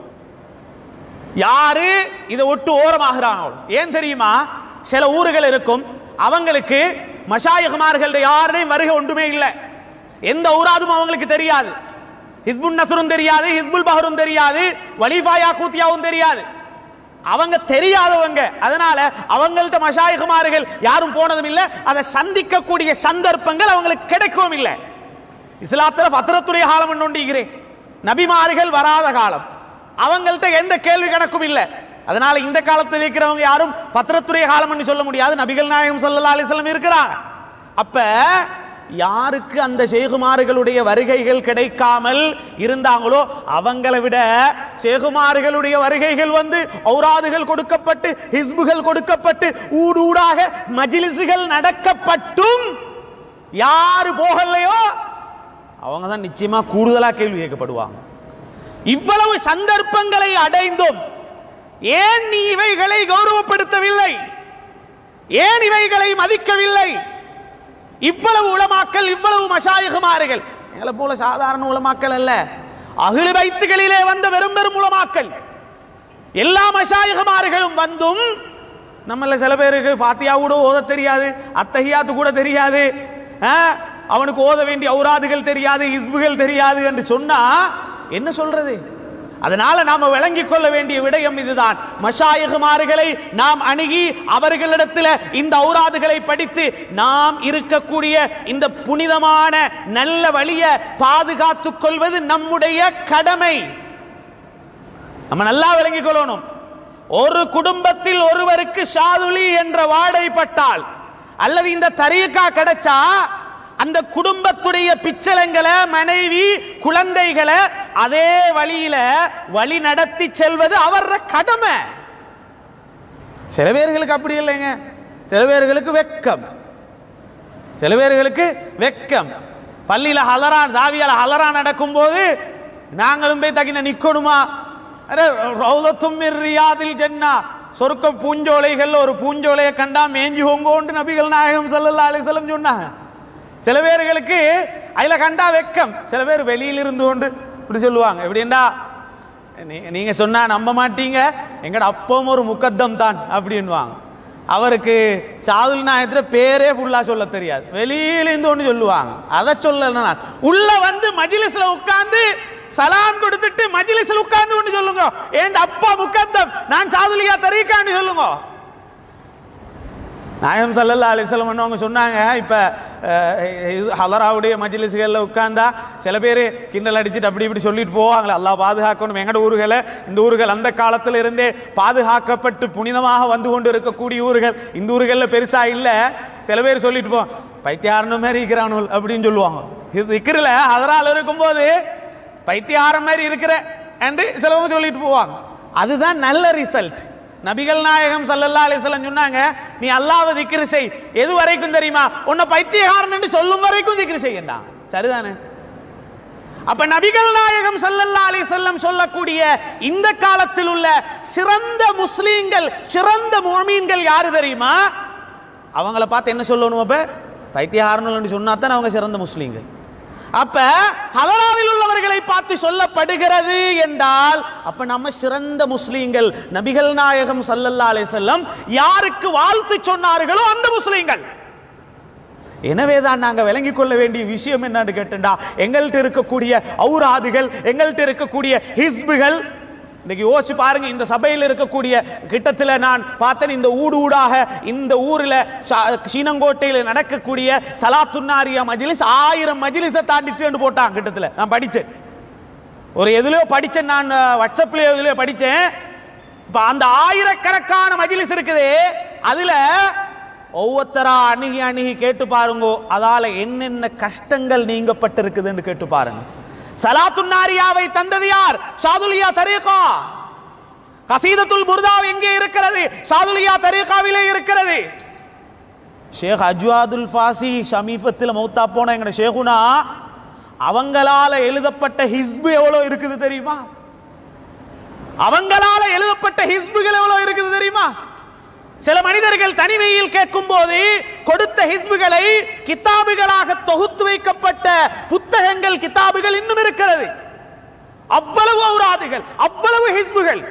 யாரு இதை ஒட்டு ஓரமாகிறாங்க? ஏன் தெரியுமா? சில ஊர்கள் இருக்கும், அவங்களுக்கு மஷாயிகுமார்கள் யாருடையும் வருகை ஒன்றுமே இல்லை. எந்த ஊராதும் அவங்களுக்கு தெரியாது. ஹிஸ்புன் நஸ்ரும் தெரியாது, ஹிஸ்புல் பஹரும் தெரியாது, வலிஃபாயா கூத்தியாவும் தெரியாது. அவங்க தெரியாதவங்க. அதனால அவங்கள்ட்ட மஷாயிகுமார்கள் யாரும் போனதும் இல்லை. அதை சந்திக்கக்கூடிய சந்தர்ப்பங்கள் அவங்களுக்கு கிடைக்கவும் இல்லை. இஸ்லாத்துல ஃபத்ரத்துடைய காலம் ஒன்றுகிறேன், நபிமார்கள் வராத காலம். அவங்கள்ட்ட எந்த கேள்வி கணக்கும் இல்லை. அதனால இந்த காலத்தில் இருக்கிறவங்க யாரும் ஃபத்ரத்துடைய காலம் சொல்ல முடியாது. நபிகள் நாயகம் ஸல்லல்லாஹு அலைஹி வஸல்லம் இருக்கிறாங்க. அப்ப யாருக்கு அந்த ஷேகுமார்களுடைய வருகைகள் கிடைக்காமல் இருந்தாங்களோ அவங்களை விட ஷேகுமார்களுடைய வருகைகள் வந்து ஔராதுகள் கொடுக்கப்பட்டு ஹிஸ்புகள் கொடுக்கப்பட்டு ஊடு ஊடாக மஜ்லிஸ்கள் நடக்கப்பட்டும் யாரு போகலையோ அவங்க தான் நிச்சயமா கூடுதலா கேள்வி கேட்கப்படுவாங்க. இவ்வளவு சந்தர்ப்பங்களை அடைந்தும் ஏன் நீ இவைகளை கௌரவப்படுத்தவில்லை? ஏன் இவைகளை மதிக்கவில்லை? இவ்வளவு உலமாக்கள், இவ்வளவு மஷாயிகுமார்கள் எங்களை போல சாதாரண உலமாக்கள் அல்ல, அஹ்லு பைத்துகளிலே வந்த வெறும் பெரும் உலமாக்கள். எல்லா மஷாயிகமார்களும் வந்தும் நம்மள சில பேருக்கு ஃபாத்தியா கூட ஓத தெரியாது, அத்தஹியாத்து கூட தெரியாது, அவனுக்கு ஓத வேண்டிய ஔராதுகள் தெரியாது, இஸ்புகள் தெரியாது என்று சொன்னா என்ன சொல்றது? அதனால நாம விளங்கிக் கொள்ள வேண்டிய விடயம் இதுதான். மஷாயிகுமார்களை நாம் அணுகி அவர்களிடத்தில் இந்த ஔராதுகளை படித்து நாம் இருக்கக்கூடிய இந்த புனிதமான நல்ல வழியை பாதுகாத்துக் கொள்வது நம்முடைய கடமை. நம்ம நல்லா விளங்கிக் கொள்ளணும். ஒரு குடும்பத்தில் ஒருவருக்கு ஷாதுலி என்ற வாடைப்பட்டால் அல்லது இந்த தரீகா கிடைச்சா அந்த குடும்பத்துடைய பிச்சலங்களை, மனைவி, குழந்தைகளை அதே வழியில வழி நடத்தி செல்வது அவர கடமை. சில பேர்களுக்கு அப்படி இல்லைங்க. சில பேர்களுக்கு வெக்கம், சில பேர்களுக்கு வெக்கம். பள்ளியில ஹலரான் ஜாவியால ஹலரான் நடக்கும் போது நாங்களும் போய் தகின நிக்கணுமா? சொர்க்க பூஞ்சோலைகள் ஒரு பூஞ்சோலையை கண்டா மேஞ்சி ஹோங்கோண்டு நபிகள் நாயகம் ஸல்லல்லாஹு அலைஹி வஸல்லம் சொன்னாங்க. சில பேர்களுக்கு அதுல கண்டா வெக்கம். சில பேர் வெளியில இருந்து கொண்டு இப்படி சொல்லுவாங்க. எப்படின்னா நீங்க சொன்னா நம்ப மாட்டீங்க, எங்கட அப்பவும் ஒரு முக்கத்தம் தான் அப்படின்வாங்க. அவருக்கு ஷாதுல் நாயகத்துல பேரே ஃபுல்லா சொல்ல தெரியாது, வெளியில இருந்து ஒன்று சொல்லுவாங்க. அதை சொல்ல உள்ள வந்து மஜ்லிஸ்ல உட்கார்ந்து சலாம் கொடுத்துட்டு மஜ்லிஸ்ல உட்கார்ந்து ஒன்று சொல்லுங்க, என் அப்பா முக்கத்தம், நான் ஷாதுலியா தரீகான்னு சொல்லுங்க. நாயகம் ஸல்லல்லாஹு அலைஹி வஸல்லம் அவங்க சொன்னாங்க, இப்ப ஹலராவுடைய மஜ்லிஸ்களில் உட்கார்ந்தா சில பேர் கிண்டல் அடிச்சுட்டு அப்படி இப்படி சொல்லிட்டு போவாங்களே, அல்லாஹ் பாதுகாக்கணும். எங்கட ஊர்களை, இந்த ஊர்கள் அந்த காலத்தில் இருந்தே பாதுகாக்கப்பட்டு புனிதமாக வந்து கொண்டு இருக்கக்கூடிய ஊர்கள். இந்த ஊர்களில் பெருசா இல்லை. சில பேர் சொல்லிட்டு போ பைத்தியாரன மாதிரி இருக்கிறானுல் அப்படின்னு சொல்லுவாங்க. இது இருக்கிறல ஹலரால் இருக்கும்போது பைத்தியாரம் மாதிரி இருக்கிற என்று சிலவங்க சொல்லிட்டு போவாங்க. அதுதான் நல்ல ரிசல்ட். நபிகள் நாயகம் ஸல்லல்லாஹு அலைஹி வஸல்லம் சொன்னாங்க, நீ அல்லாஹ்வை திக்ர் செய். எது வரைக்கும் தெரியுமா? உன்னை பைத்தியக்காரன் என்று சொல்லும் வரைக்கும் திக்ர் செய்யண்டா. சரிதானே? அப்ப நபிகள் நாயகம் ஸல்லல்லாஹு அலைஹி வஸல்லம் சொல்லக்கூடிய இந்த காலத்தில் உள்ள சிறந்த முஸ்லீம்கள், சிறந்த முஃமின்கள் யாரு தெரியுமா? அவங்கள பார்த்து என்ன சொல்லணும்? அப்ப பைத்தியக்காரன் என்று சொன்னா தான் அவங்க சிறந்த முஸ்லீம்கள். அப்ப ஹலராவில் உள்ளவர்களை பார்த்து சொல்லப்படுகிறது என்றால் அப்ப நம்ம சிறந்த முஸ்லீம்கள். நபிகள் நாயகம் ஸல்லல்லாஹு அலைஹி வஸல்லம் யாருக்கு வாழ்த்து சொன்னார்களோ அந்த முஸ்லீம்கள். எனவேதான் நாங்க விளங்கிக் கொள்ள வேண்டிய விஷயம் என்னன்னு கேட்டா, எங்கள்கிட்ட இருக்கக்கூடிய ஔராதுகள், எங்கள்கிட்ட இருக்கக்கூடிய ஹிஸ்புகள். இன்னைக்கு யோசிச்சு பாருங்க, இந்த சபையில் இருக்கக்கூடிய கிட்டத்தில் நான் பார்த்தேன், இந்த ஊடு ஊடாக இந்த ஊரில் சீனங்கோட்டையில் நடக்கக்கூடிய சலாத்துன்னாரியா மஜ்லிஸ் ஆயிரம் மஜ்லிஸை தாண்டிட்டு போட்டான். கிட்டத்தில் நான் படித்தேன், ஒரு எதுலையோ படித்தேன், நான் வாட்ஸ்அப்லேயோ எதுலையோ படித்தேன். இப்போ அந்த ஆயிரக்கணக்கான மஜ்லிஸ் இருக்குது, அதில் ஒவ்வொருத்தரா அணுகி அணுகி கேட்டு பாருங்கோ, அதால என்னென்ன கஷ்டங்கள் நீங்கப்பட்டிருக்குதுன்னு கேட்டு பாருங்க. சலாத்துன்னாரியாவை தந்தது யார்? ஷாதுலியா தரீகா. கசீதத்துல் புர்தா எங்கே இருக்கிறது? ஷாதுலியா தரீகாவிலே இருக்கிறது. ஷேக் அஜ்வாதுல் ஃபாசி ஷமீஃபத்தில் மௌத்தா போன எங்கட ஷேகுனா, அவங்களால எழுதப்பட்ட ஹிஸ்பு எவ்வளவு இருக்குது தெரியுமா? அவங்களால எழுதப்பட்ட ஹிஸ்புகள் எவ்வளவு இருக்குது தெரியுமா? சில மனிதர்கள் தனிமையில் கேட்கும் போது கொடுத்த ஹிஸ்புகளை கிதாபுகளாக தொகுத்து வைக்கப்பட்ட புத்தகங்கள், கிதாபுகள் இன்னும் இருக்கிறது. அவ்வளவு ஔராதுகள், அவ்வளவு ஹிஸ்புகள்.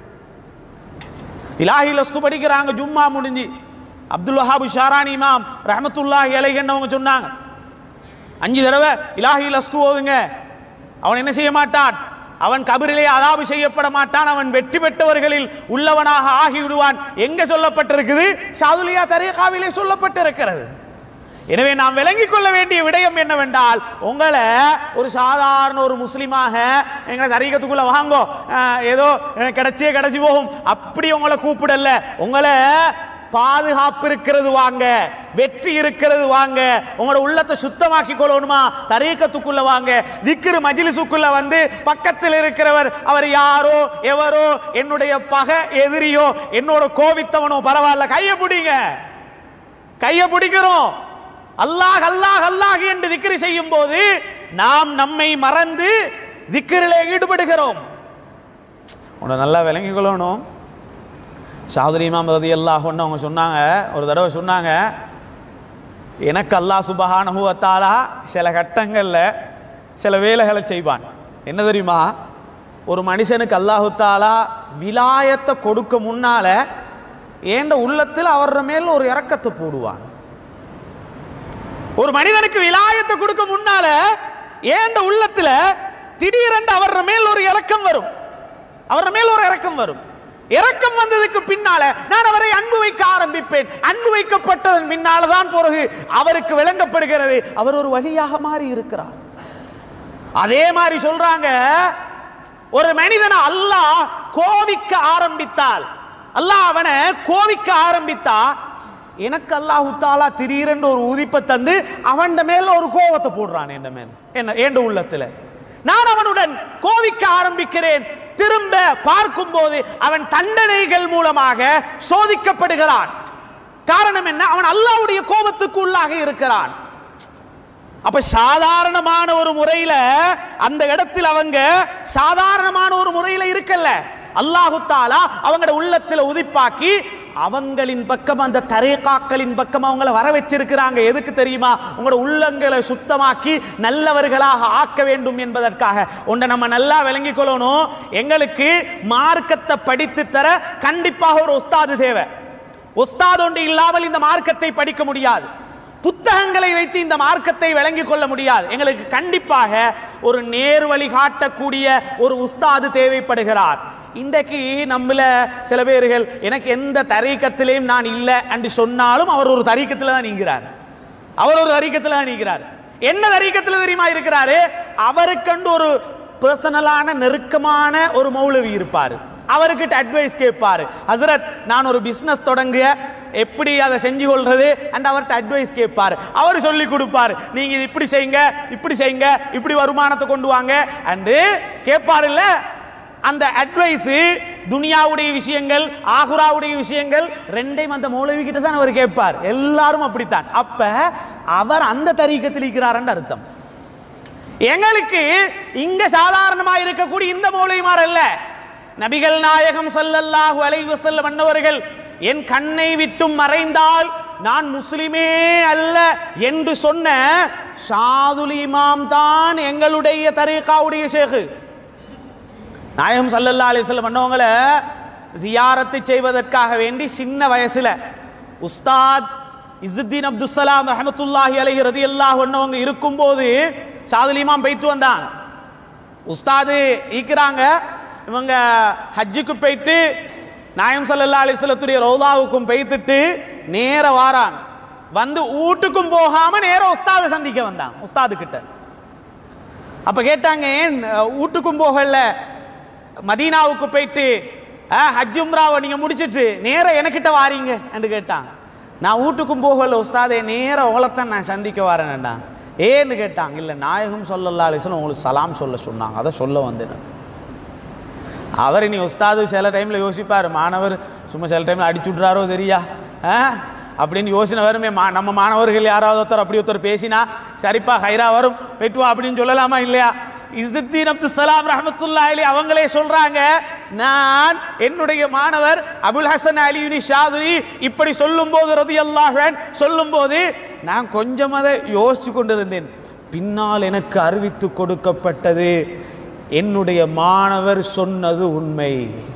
இலாஹி லஸ்து படிக்கிறாங்க, ஜும்மா முடிஞ்சு அப்துல் வஹாப் ஷாரானி இமாம் ரஹ்மத்துல்லாஹி அலைஹி அவங்க சொன்னாங்க, அஞ்சு தடவை இலாஹி லஸ்து ஓதுங்க, அவன் என்ன செய்ய மாட்டான், அவன் கபரிலே அதாபு செய்யப்பட மாட்டான், அவன் வெற்றி பெற்றவர்களில் உள்ளவனாக ஆகிவிடுவான். எங்க சொல்லப்பட்டிருக்குது? ஷாதுலியா தரீகாவிலே சொல்லப்பட்டிருக்கிறது. எனவே நாம் விளங்கிக் கொள்ள வேண்டிய விடயம் என்னவென்றால், உங்களை ஒரு சாதாரண ஒரு முஸ்லிமாக எங்களை தரீகத்துக்குள்ள வாங்கோ, ஏதோ கிடைச்சே கிடைச்சி போகும் அப்படி உங்களை கூப்பிடல. உங்களை பாதுகாப்பு இருக்கிறது வாங்க, வெற்றி இருக்கிறது வாங்க, உங்களோட உள்ளத்தை சுத்தமாக்கி கொள்ளணுமா தரீகத்துக்குள்ள வாங்க. திக்ரு மஜ்லிஸுக்குள்ள வந்து பக்கத்தில் இருக்கிறவர் அவர் யாரோ எவரோ, என்னுடைய பகை எதிரியோ, என்னோட கோவித்தவனோ பரவாயில்ல, கையை பிடிங்க, கையை பிடிக்கிறோம். அல்லாஹ் அல்லாஹ் அல்லாஹ் என்று திக்ரு செய்யும் போது நாம் நம்மை மறந்து திக்ரிலே ஈடுபடுகிறோம். உன்னை நல்லா விளங்கிக் கொள்ளணும். ஷாதுல் இமாம் ரலியல்லாஹு அன்ஹு அவங்க சொன்னாங்க, ஒரு தடவை சொன்னாங்க, எனக்கு அல்லாஹ் சுப்ஹானஹு வ தஆலா சில கட்டங்களில் சில வேலைகளை செய்வான். என்ன தெரியுமா? ஒரு மனுஷனுக்கு அல்லாஹு தாலா விலாயத்தை கொடுக்க முன்னால ஏண்ட உள்ளத்தில் அவர மேல் ஒரு இரக்கத்தை போடுவான். ஒரு மனிதனுக்கு விலாயத்தை கொடுக்க முன்னால ஏண்ட உள்ளத்துல திடீரென்று அவர மேல் ஒரு இரக்கம் வரும். அவர மேல் ஒரு இரக்கம் வரும். இரக்கம் வந்ததுக்கு பின்னால நான் அவரை அன்பு வைக்க ஆரம்பிப்பேன். அன்பு வைக்கப்பட்டதன் பின்னால்தான் பிறகு அவருக்கு விளங்கப்படுகிறது அவர் ஒரு வழியாக மாறி இருக்கிறார். அதே மாதிரி சொல்றாங்க, ஒரு மனிதனை அல்லாஹ் கோபிக்க ஆரம்பித்தால், அல்லாஹ் அவனை கோபிக்க ஆரம்பித்தா, எனக்கு அல்லாஹு தாலா திடீரென்று ஒரு உதிப்பை தந்து அவன் மேல ஒரு கோபத்தை போடுறான். என்ன மேல என்ன ஏண்ட உள்ளத்துல நான் அவனுடன் கோபிக்க ஆரம்பிக்கிறேன். திரும்ப பார்க்கும் போது அவன் தண்டனைகள் மூலமாக சோதிக்கப்படுகிறான். காரணம் என்ன? அவன் அல்லாஹ்வுடைய கோபத்துக்கு உள்ளாக இருக்கிறான். அப்ப சாதாரணமான ஒரு முறையில அந்த இடத்தில் அவங்க சாதாரணமான ஒரு முறையில இருக்கல்ல, அல்லாஹு தாலா அவங்களோட உள்ளத்துல உதிப்பாக்கி அவங்களின் பக்கம் அந்த தரீகாக்களின் பக்கம் அவங்கள வர வச்சிருக்கிறாங்க. எதுக்கு தெரியுமா? உங்களோட உள்ளங்களை சுத்தமாக்கி நல்லவர்களாக ஆக்க வேண்டும் என்பதற்காக. ஒன்றை நம்ம நல்லா விளங்கிக் கொள்ளணும். எங்களுக்கு மார்க்கத்தை படித்து தர கண்டிப்பாக ஒரு உஸ்தாது தேவை. உஸ்தாது ஒன்று இல்லாமல் இந்த மார்க்கத்தை படிக்க முடியாது. புத்தகங்களை வைத்து இந்த மார்க்கத்தை விளங்கிக் கொள்ள முடியாது. எங்களுக்கு கண்டிப்பாக ஒரு நேர்வழி காட்டக்கூடிய ஒரு உஸ்தாது தேவைப்படுகிறார். இன்றைக்கு நம்மள சில பேர்கள் எனக்கு எந்த தரீக்கத்திலையும் நான் இல்லை என்று சொன்னாலும் அவர் ஒரு தரீக்கத்தில் தான் நீங்கிறார். அவர் ஒரு தரீக்கத்தில் தான் நீங்கிறார். என்ன தரீக்கத்தில் தெரியுமா இருக்கிறாரு? அவருக்கண்டு ஒரு பர்சனலான நெருக்கமான ஒரு மௌலவி இருப்பார். அவர்கிட்ட அட்வைஸ் கேட்பாரு. ஹசரத், நான் ஒரு பிசினஸ் தொடங்கிய எப்படி அதை செஞ்சு கொள்றது அண்ட் அவர்கிட்ட அட்வைஸ் கேட்பாரு. அவர் சொல்லி கொடுப்பாரு, நீங்க இப்படி செய்யுங்க, இப்படி செய்யுங்க, இப்படி வருமானத்தை கொண்டு வாங்க அண்டு கேட்பாரு. இல்ல, அந்த அட்வைஸ் துனியாவுடைய விஷயங்கள் ஆகுராவுடைய விஷயங்கள் ரெண்டையும் அந்த மௌலவி கிட்ட தான் அவர் கேட்பார். எல்லாரும் அப்படித்தான். அப்ப அவர் அந்த தரீக்கத்தில் இருக்கிறார் அர்த்தம். எங்களுக்கு இங்க சாதாரணமா இருக்கக்கூடிய இந்த மௌலவிமார் அல்ல, நபிகள் நாயகம் ஸல்லல்லாஹு அலைஹி வஸல்லம் அன்னவர்கள் என் கண்ணை விட்டும் மறைந்தால் நான் முஸ்லிமே அல்ல என்று சொன்ன ஷாதுல் இமாம் தான் எங்களுடைய தரீகாவுடைய ஷேக். நாயகம் ஸல்லல்லாஹு அலைஹி வஸல்லம் அன்னவங்கள ஜியாரத்து செய்வதற்காக வேண்டி சின்ன வயசுல உஸ்தாத் இஸ்ஸுத்தீன் அப்துல் ஸலாம் ரஹ்மத்துல்லாஹி அலைஹி ரலியல்லாஹு அன்ஹு இருக்கும்போது ஷாதுல் இமாம் போயிட்டு வந்தாங்க. உஸ்தாது ஈக்குறாங்க. இவங்க ஹஜ்ஜுக்கு போயிட்டு நாயம் ஸல்லல்லாஹு அலைஹி வஸல்லத்துடைய ரௌதாவுக்கும் போய்த்துட்டு நேர வாராங்க. வந்து வீட்டுக்கும் போகாம நேர உஸ்தாதை சந்திக்க வந்தாங்க உஸ்தாது கிட்ட. அப்ப கேட்டாங்க, ஏன் வீட்டுக்கும் போகல, மதீனாவுக்கு போயிட்டு ஹஜ் உம்ராவை நீங்க முடிச்சிட்டு நேர எனக்கிட்ட வாரீங்க என்று கேட்டாங்க. நான் வீட்டுக்கும் போகல உஸ்தாதே, நேர உங்களைத்தான் நான் சந்திக்க வரேன்டா. ஏன்னு கேட்டாங்க. இல்லை, நாயகம் ஸல்லல்லாஹு அலைஹி வஸல்லம் உங்களுக்கு சலாம் சொல்ல சொன்னாங்க, அதை சொல்ல வந்தேன். அவர் இனி உஸ்தாது சில டைம்ல யோசிப்பார், மாணவர் சும்மா சில டைம்ல அடிச்சு விட்றாரோ தெரியா அப்படின்னு யோசனை வருமே. நம்ம மாணவர்கள் யாராவது ஒருத்தர் அப்படி ஒருத்தர் பேசினா சரிப்பா ஹைரா வரும் பெற்றுவா அப்படின்னு சொல்லலாமா இல்லையா? இஸ்ஸுத்தீன் அப்துல் ஸலாம் ரஹ்மத்துல்லாஹி அலைஹி அவங்களே சொல்றாங்க, நான் என்னுடைய மாணவர் அபுல் ஹசன் அலி ஷாதுலி இப்படி சொல்லும் போது ரலியல்லாஹு அன்ஹு சொல்லும் போது நான் கொஞ்சம் அதை யோசிச்சு கொண்டிருந்தேன். பின்னால் எனக்கு அறிவித்து கொடுக்கப்பட்டது என்னுடைய மாணவர் சொன்னது உண்மை.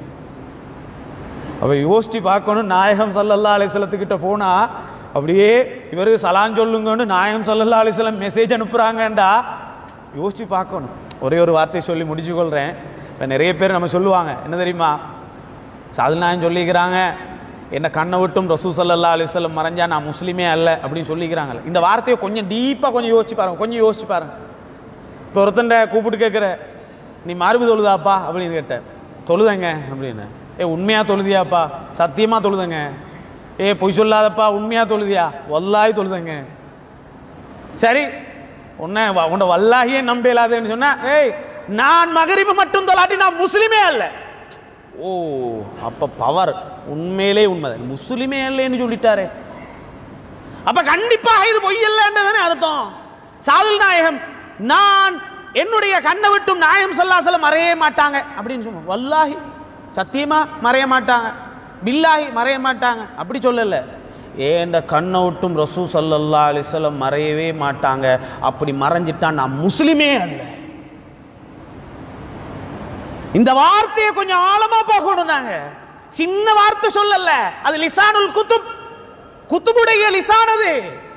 அவ யோசிச்சு பார்க்கணும். நாயகம் ஸல்லல்லாஹு அலைஹி வஸல்லம் கிட்ட போனா அப்படியே இவருக்கு சலாம் சொல்லுங்கன்னு நாயகம் ஸல்லல்லாஹு அலைஹி வஸல்லம் மெசேஜ் அனுப்புறாங்கண்டா யோசிச்சு பார்க்கணும். ஒரே ஒரு வார்த்தை சொல்லி முடிச்சு கொள்றேன். இப்போ நிறைய பேர் நம்ம சொல்லுவாங்க, என்ன தெரியுமா, ஷாதுல் நாயகம் சொல்லிக்கிறாங்க என்ன கண்ணை விட்டும் ரசூல் ஸல்லல்லாஹு அலைஹி வஸல்லம் மறைஞ்சா நான் முஸ்லீமே அல்ல அப்படின்னு சொல்லிக்கிறாங்கல்ல. இந்த வார்த்தையை கொஞ்சம் டீப்பாக கொஞ்சம் யோசிச்சு பாருங்க, கொஞ்சம் யோசிச்சு பாருங்க. இப்போ ஒருத்தண்ட கூப்பிட்டு கேட்குற, நீ மார்பு தொழுதாப்பா அப்படின்னு கேட்ட. தொழுதங்க அப்படின்னு. ஏ உண்மையா தொழுதியாப்பா? சத்தியமா தொழுதங்க. ஏ பொய் சொல்லாதப்பா, உண்மையா தொழுதியா? வல்லாஹி தொழுதங்க. சரி, உன்னை உன்னை வல்லாஹியே நம்பலாதுன்னு சொன்னா, ஏய் நான் மகரிபு மட்டும் தொழாட்டி நான் முஸ்லிமே அல்ல. ஓ, அப்ப பவர் உண்மையிலே உண்மைதான், முஸ்லிமே இல்லைன்னு சொல்லிட்டாரு. அப்ப கண்டிப்பாக இது பொய் இல்லைன்றதானே அர்த்தம். ஷாதுல் நாயகம் நான் என்னுடைய கண்ணை விட்டும் நாயகம் ஸல்லல்லாஹு அலைஹி வஸல்லம் மறைய மாட்டாங்க அப்படின்னு சொல்லுவோம். வல்லாஹி சத்தியமா மறைய மாட்டாங்க, பில்லாஹி மறைய மாட்டாங்க அப்படி சொல்லல. ஏண்ட கண்ணை விட்டும் ரசூல் ஸல்லல்லாஹு அலைஹி வஸல்லம் மறையவே மாட்டாங்க, அப்படி மறைஞ்சிட்டா நான் முஸ்லிமே அல்ல. இந்த வார்த்தையை கொஞ்சம் ஆழமா பார்க்கணும். நாங்க சின்ன வார்த்தை சொல்லல, அது லிசானுல் குத்துப், குத்துபுடைய லிசானது.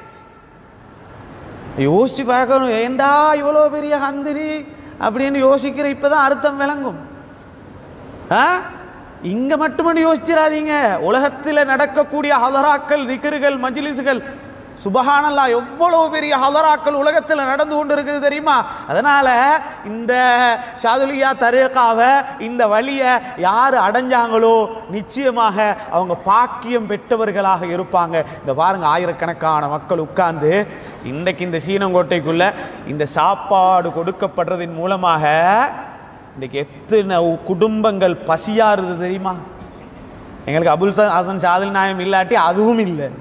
யோசிச்சு பார்க்கணும், ஏண்டா இவ்வளோ பெரிய ஹந்திரி அப்படின்னு யோசிக்கிற இப்பதான் அர்த்தம் விளங்கும். இங்க மட்டும் யோசிச்சிடாதீங்க, உலகத்தில் நடக்கக்கூடிய ஹலராக்கள், திக்ருகள், மஜ்லிஸ்கள், சுபஹானல்லாஹ், எவ்வளவு பெரிய ஹலராக்கள் உலகத்தில் நடந்து கொண்டு இருக்குது தெரியுமா? அதனால இந்த ஷாதுலியா தரீகாவை, இந்த வழியை யார் அடைஞ்சாங்களோ நிச்சயமாக அவங்க பாக்கியம் பெற்றவர்களாக இருப்பாங்க. இந்த பாருங்க, ஆயிரக்கணக்கான மக்கள் உட்கார்ந்து இன்றைக்கு இந்த சீனங்கோட்டைக்குள்ள இந்த சாப்பாடு கொடுக்கப்படுறதின் மூலமாக இன்றைக்கு எத்தனை குடும்பங்கள் பசியாருது தெரியுமா? எங்களுக்கு அபுல் ஹசன் ஷாதுல் நாயம் இல்லாட்டி அதுவும் இல்லை.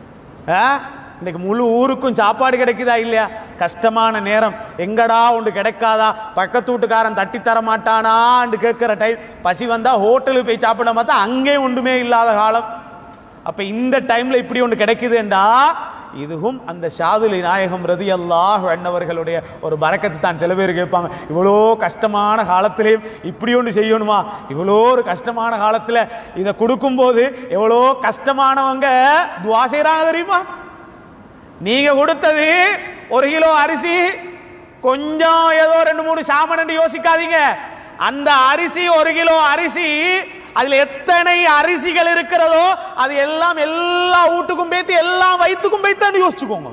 இன்னைக்கு முழு ஊருக்கும் சாப்பாடு கிடைக்குதா இல்லையா? கஷ்டமான நேரம், எங்கடா ஒன்று கிடைக்காதா, பக்கத்து வீட்டுக்காரன் தட்டி தர மாட்டானான்னு கேட்கிற டைம், பசி வந்தா ஹோட்டலுக்கு போய் சாப்பிட பார்த்தா அங்கே ஒன்றுமே இல்லாத காலம். அப்ப இந்த டைம்ல இப்படி ஒன்று கிடைக்குதுண்டா, இதுவும் அந்த ஷாதுலி நாயகம் ரலியல்லாஹு அன்ஹுவர்களுடைய ஒரு பரக்கத்து தான். சில பேர் கேட்பாங்க, இவ்வளோ கஷ்டமான காலத்திலையும் இப்படி ஒன்று செய்யணுமா? இவ்வளோ ஒரு கஷ்டமான காலத்தில் இதை கொடுக்கும்போது எவ்வளோ கஷ்டமானவங்க துவா செய்றாங்க தெரியுமா? நீங்க கொடுத்தது ஒரு கிலோ அரிசி, கொஞ்சம் ஏதோ ரெண்டு மூணு சாமான் யோசிக்காதீங்க. அந்த அரிசி, ஒரு கிலோ அரிசி, அதுல எத்தனை அரிசிகள் இருக்கிறதோ அது எல்லாம் எல்லா வீட்டுக்கும் பேத்து எல்லா வயிற்றுக்கும் பேத்து யோசிச்சுக்கோங்க.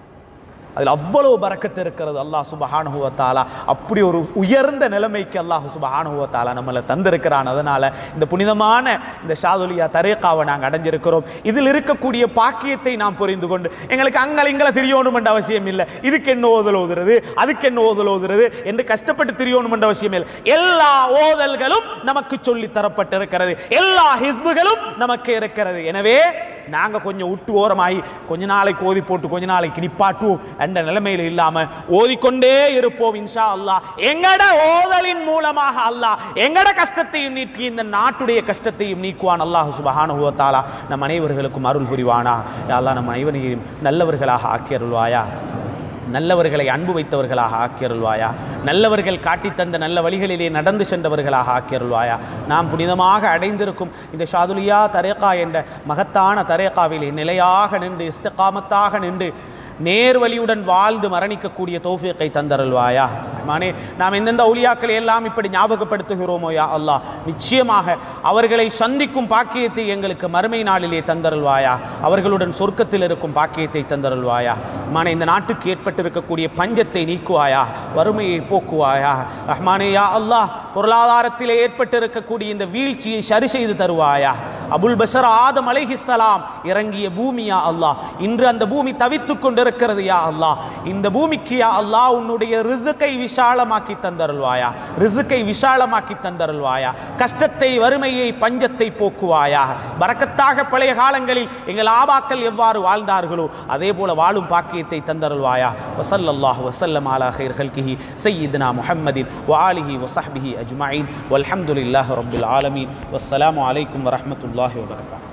அதில் அவ்வளவு பரக்கத்து இருக்கிறது. அல்லாஹ் சுப்ஹானஹு வ தஆலா அப்படி ஒரு உயர்ந்த நிலைமைக்கு அல்லாஹ் சுப்ஹானஹு வ தஆலா நம்மளை தந்திருக்கிறான். அதனால இந்த புனிதமான இந்த ஷாதுலியா தரீகாவை நாங்கள் அடைஞ்சிருக்கிறோம். இதில் இருக்கக்கூடிய பாக்கியத்தை நாம் புரிந்து கொண்டு எங்களுக்கு அங்கே இங்களை திரியணும் என்ற அவசியம் இல்லை. இதுக்கு என்ன ஓதல் ஓதுறது, அதுக்கு என்ன ஓதல் ஓதுறது என்று கஷ்டப்பட்டு திரியணும் என்ற அவசியம் இல்லை. எல்லா ஓதல்களும் நமக்கு சொல்லி தரப்பட்டிருக்கிறது, எல்லா ஹிஸ்புகளும் நமக்கு இருக்கிறது. எனவே நாங்க கொஞ்சம் விட்டு ஓரமாகி கொஞ்ச நாளைக்கு ஓதி போட்டு கொஞ்ச நாளைக்கு நிப்பாட்டுவோம் என்ற நிலைமையில் இல்லாம ஓதிக்கொண்டே இருப்போம். இன்ஷா அல்லாஹ் எங்கட ஓதலின் மூலமாக அல்லாஹ் எங்கட கஷ்டத்தையும் நீக்கி இந்த நாட்டுடைய கஷ்டத்தையும் நீக்குவான். அல்லாஹ் சுப்ஹானஹு வ தஆலா நம் அனைவர்களுக்கும் அருள் புரிவானா. யா அல்லாஹ் நம் அனைவரையும் நல்லவர்களாக ஆக்கி அருள்வாயா, நல்லவர்களை அன்பு வைத்தவர்களாக ஆக்கியருள்வாயா, நல்லவர்கள் காட்டி தந்த நல்ல வழிகளிலே நடந்து சென்றவர்களாக ஆக்கியருள்வாயா. நாம் புனிதமாக அடைந்திருக்கும் இந்த ஷாதுலியா தரீகா என்ற மகத்தான தரீகாவிலே நிலையாக நின்று இஸ்திகாமத்தாக நின்று நேர்வழியுடன் வாழ்ந்து மரணிக்கக்கூடிய தௌஃபீக்கை தந்தருள்வாயா. மானே நாம் எந்தெந்த அவுலியாக்களை எல்லாம் இப்படி ஞாபகப்படுத்துகிறோமோ யா அல்லாஹ், நிச்சயமாக அவர்களை சந்திக்கும் பாக்கியத்தை எங்களுக்கு மறுமை நாளிலே தந்தருள்வாயா. அவர்களுடன் சொர்க்கத்தில் இருக்கும் பாக்கியத்தை தந்தருள்வாயா. மானே இந்த நாட்டுக்கு ஏற்பட்டிருக்கக்கூடிய பஞ்சத்தை நீக்குவாயா, வறுமையை போக்குவாயா. ரஹ்மானே யா அல்லாஹ், பொருளாதாரத்திலே ஏற்பட்டிருக்கக்கூடிய இந்த வீழ்ச்சியை சரி செய்து தருவாயா. அபுல் பஷர் ஆதம் அலைஹிஸ்ஸலாம் இறங்கிய பூமியா அல்லாஹ், இன்று அந்த பூமி தவித்துக் கொண்டிருக்கிறது யா அல்லாஹ். இந்த பூமிக்கு யா அல்லாஹ் உன்னுடைய ரிஸ்கை விஷாலமாக்கி தந்தருள்வாயா, ரிஸ்கை விஷாலமாக்கி தந்தருள்வாயா. கஷ்டத்தை, வறுமையை, பஞ்சத்தை போக்குவாயா. பரக்கத்தாக பழைய காலங்களில் எங்கள் ஆபாக்கள் எவ்வாறு வாழ்ந்தார்களோ அதே போல வாழும் பாக்கியத்தை தந்தருள்வாயா. வஸல்லல்லாஹு வஸல்லம் அலா கைர் ஹல்கிஹி சய்யிதுனா முஹம்மதின் வ ஆலிஹி வ ஸஹ்பிஹி அஜ்மஈன் வல்ஹம்துலில்லாஹி ரப்பில் ஆலமீன். வஸ்ஸலாமு அலைக்கும் வரஹ்மத்துல்லாஹி வ பரகாத்துஹு.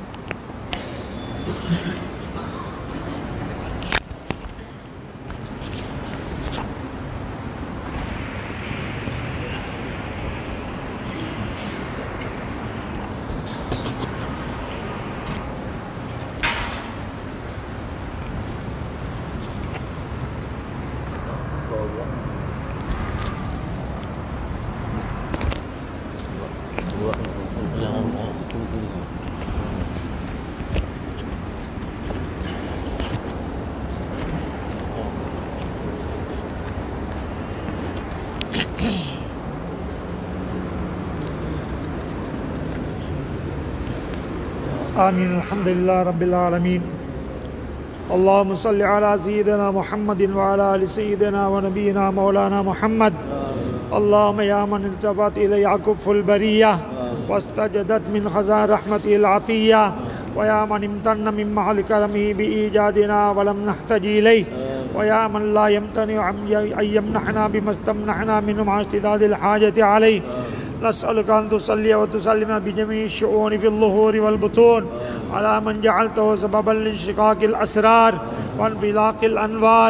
آمين. الحمد لله رب العالمين. اللهم صل على سيدنا محمد وعلى آل سيدنا ونبينا مولانا محمد. اللهم يا من التفت إليه كف البرية واستجدت من خزائن رحمته العطية، ويا من امتن من محل كرمه بإيجادنا ولم نحتج إليه، ويا من لا يمتنع أن يمنحنا بما استمنحنا منه مع اشتداد الحاجة عليه. نسألك أن تصلي وتسلم بجميع الشؤون في الظهور والبطون على من جعلته سببا لانشقاق الأسرار وانفلاق الأنوار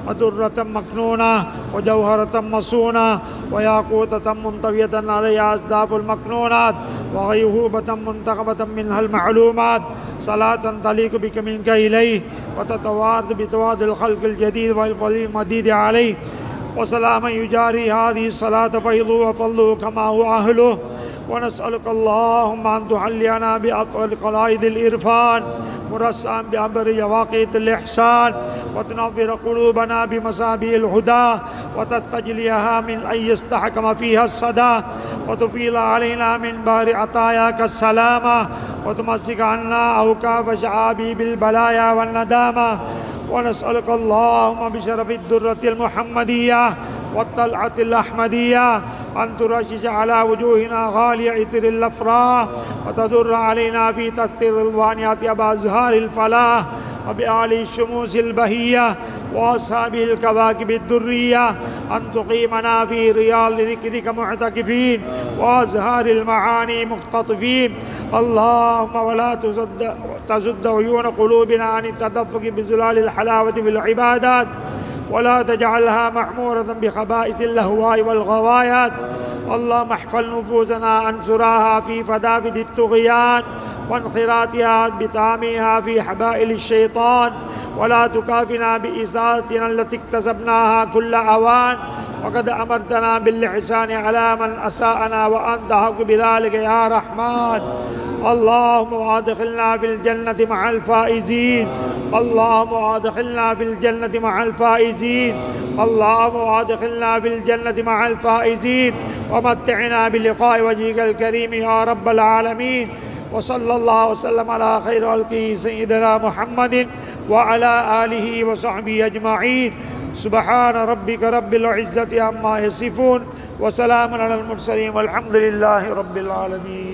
ودرة مكنونة وجوهرة مصونة وياقوتة منطوية عليها أصداف المكنونات وغيهوبة منتخبة منها المعلومات صلاة تليق بك منك إليه وتتوارد بتواد الخلق الجديد والفضل المديد عليه وسلاما يجاري هذه الصلاة فيض وفضله كما هو أهله ونسألك اللهم أن تحلينا بأفضل قلائد الإرفان مرسعا بأمر يواقيت الإحسان وتنور قلوبنا بمصابيح الهدى وتستجليها من أن يستحكم فيها الصدى وتفيض علينا من بار عطاياك السلامة وتمسك عنا أوكاف شعابي بالبلايا والندامة ونسألك اللهم بشرف الدرة المحمدية والطلعة الأحمدية أن ترشش على وجوهنا غالي عطر الأفراح وتدر علينا في تستر الرضوانيات بأزهار الفلاح وبآل الشموس البهية وأصحابه الكواكب الدرية أن تقيمنا في رياض ذكرك معتكفين وأزهار المعاني مختطفين اللهم ولا تزد تزد عيون قلوبنا عن التدفق بزلال الحلاوة بالعبادات ولا تجعلها معمورة بخبائث اللهواء والغوايات اللهم احفظ نفوسنا عن سراها في فدافد الطغيان وانخراتها بطعامها في حبائل الشيطان ولا تكافنا بإساءتنا التي اكتسبناها كل أوان وقد أمرتنا بالإحسان على من أساءنا وأنت حق بذلك يا رحمن اللهم وادخلنا في الجنة مع الفائزين اللهم وادخلنا في الجنة مع الفائزين اللهم وادخلنا في الجنة مع الفائزين ومتعنا بلقاء وجهك الكريم يا رب العالمين وصلى الله وسلم على خير خلقه سيدنا محمد وعلى آله وصحبه أجمعين سبحان ربك رب العزة عما يصفون وسلام على المرسلين والحمد لله رب العالمين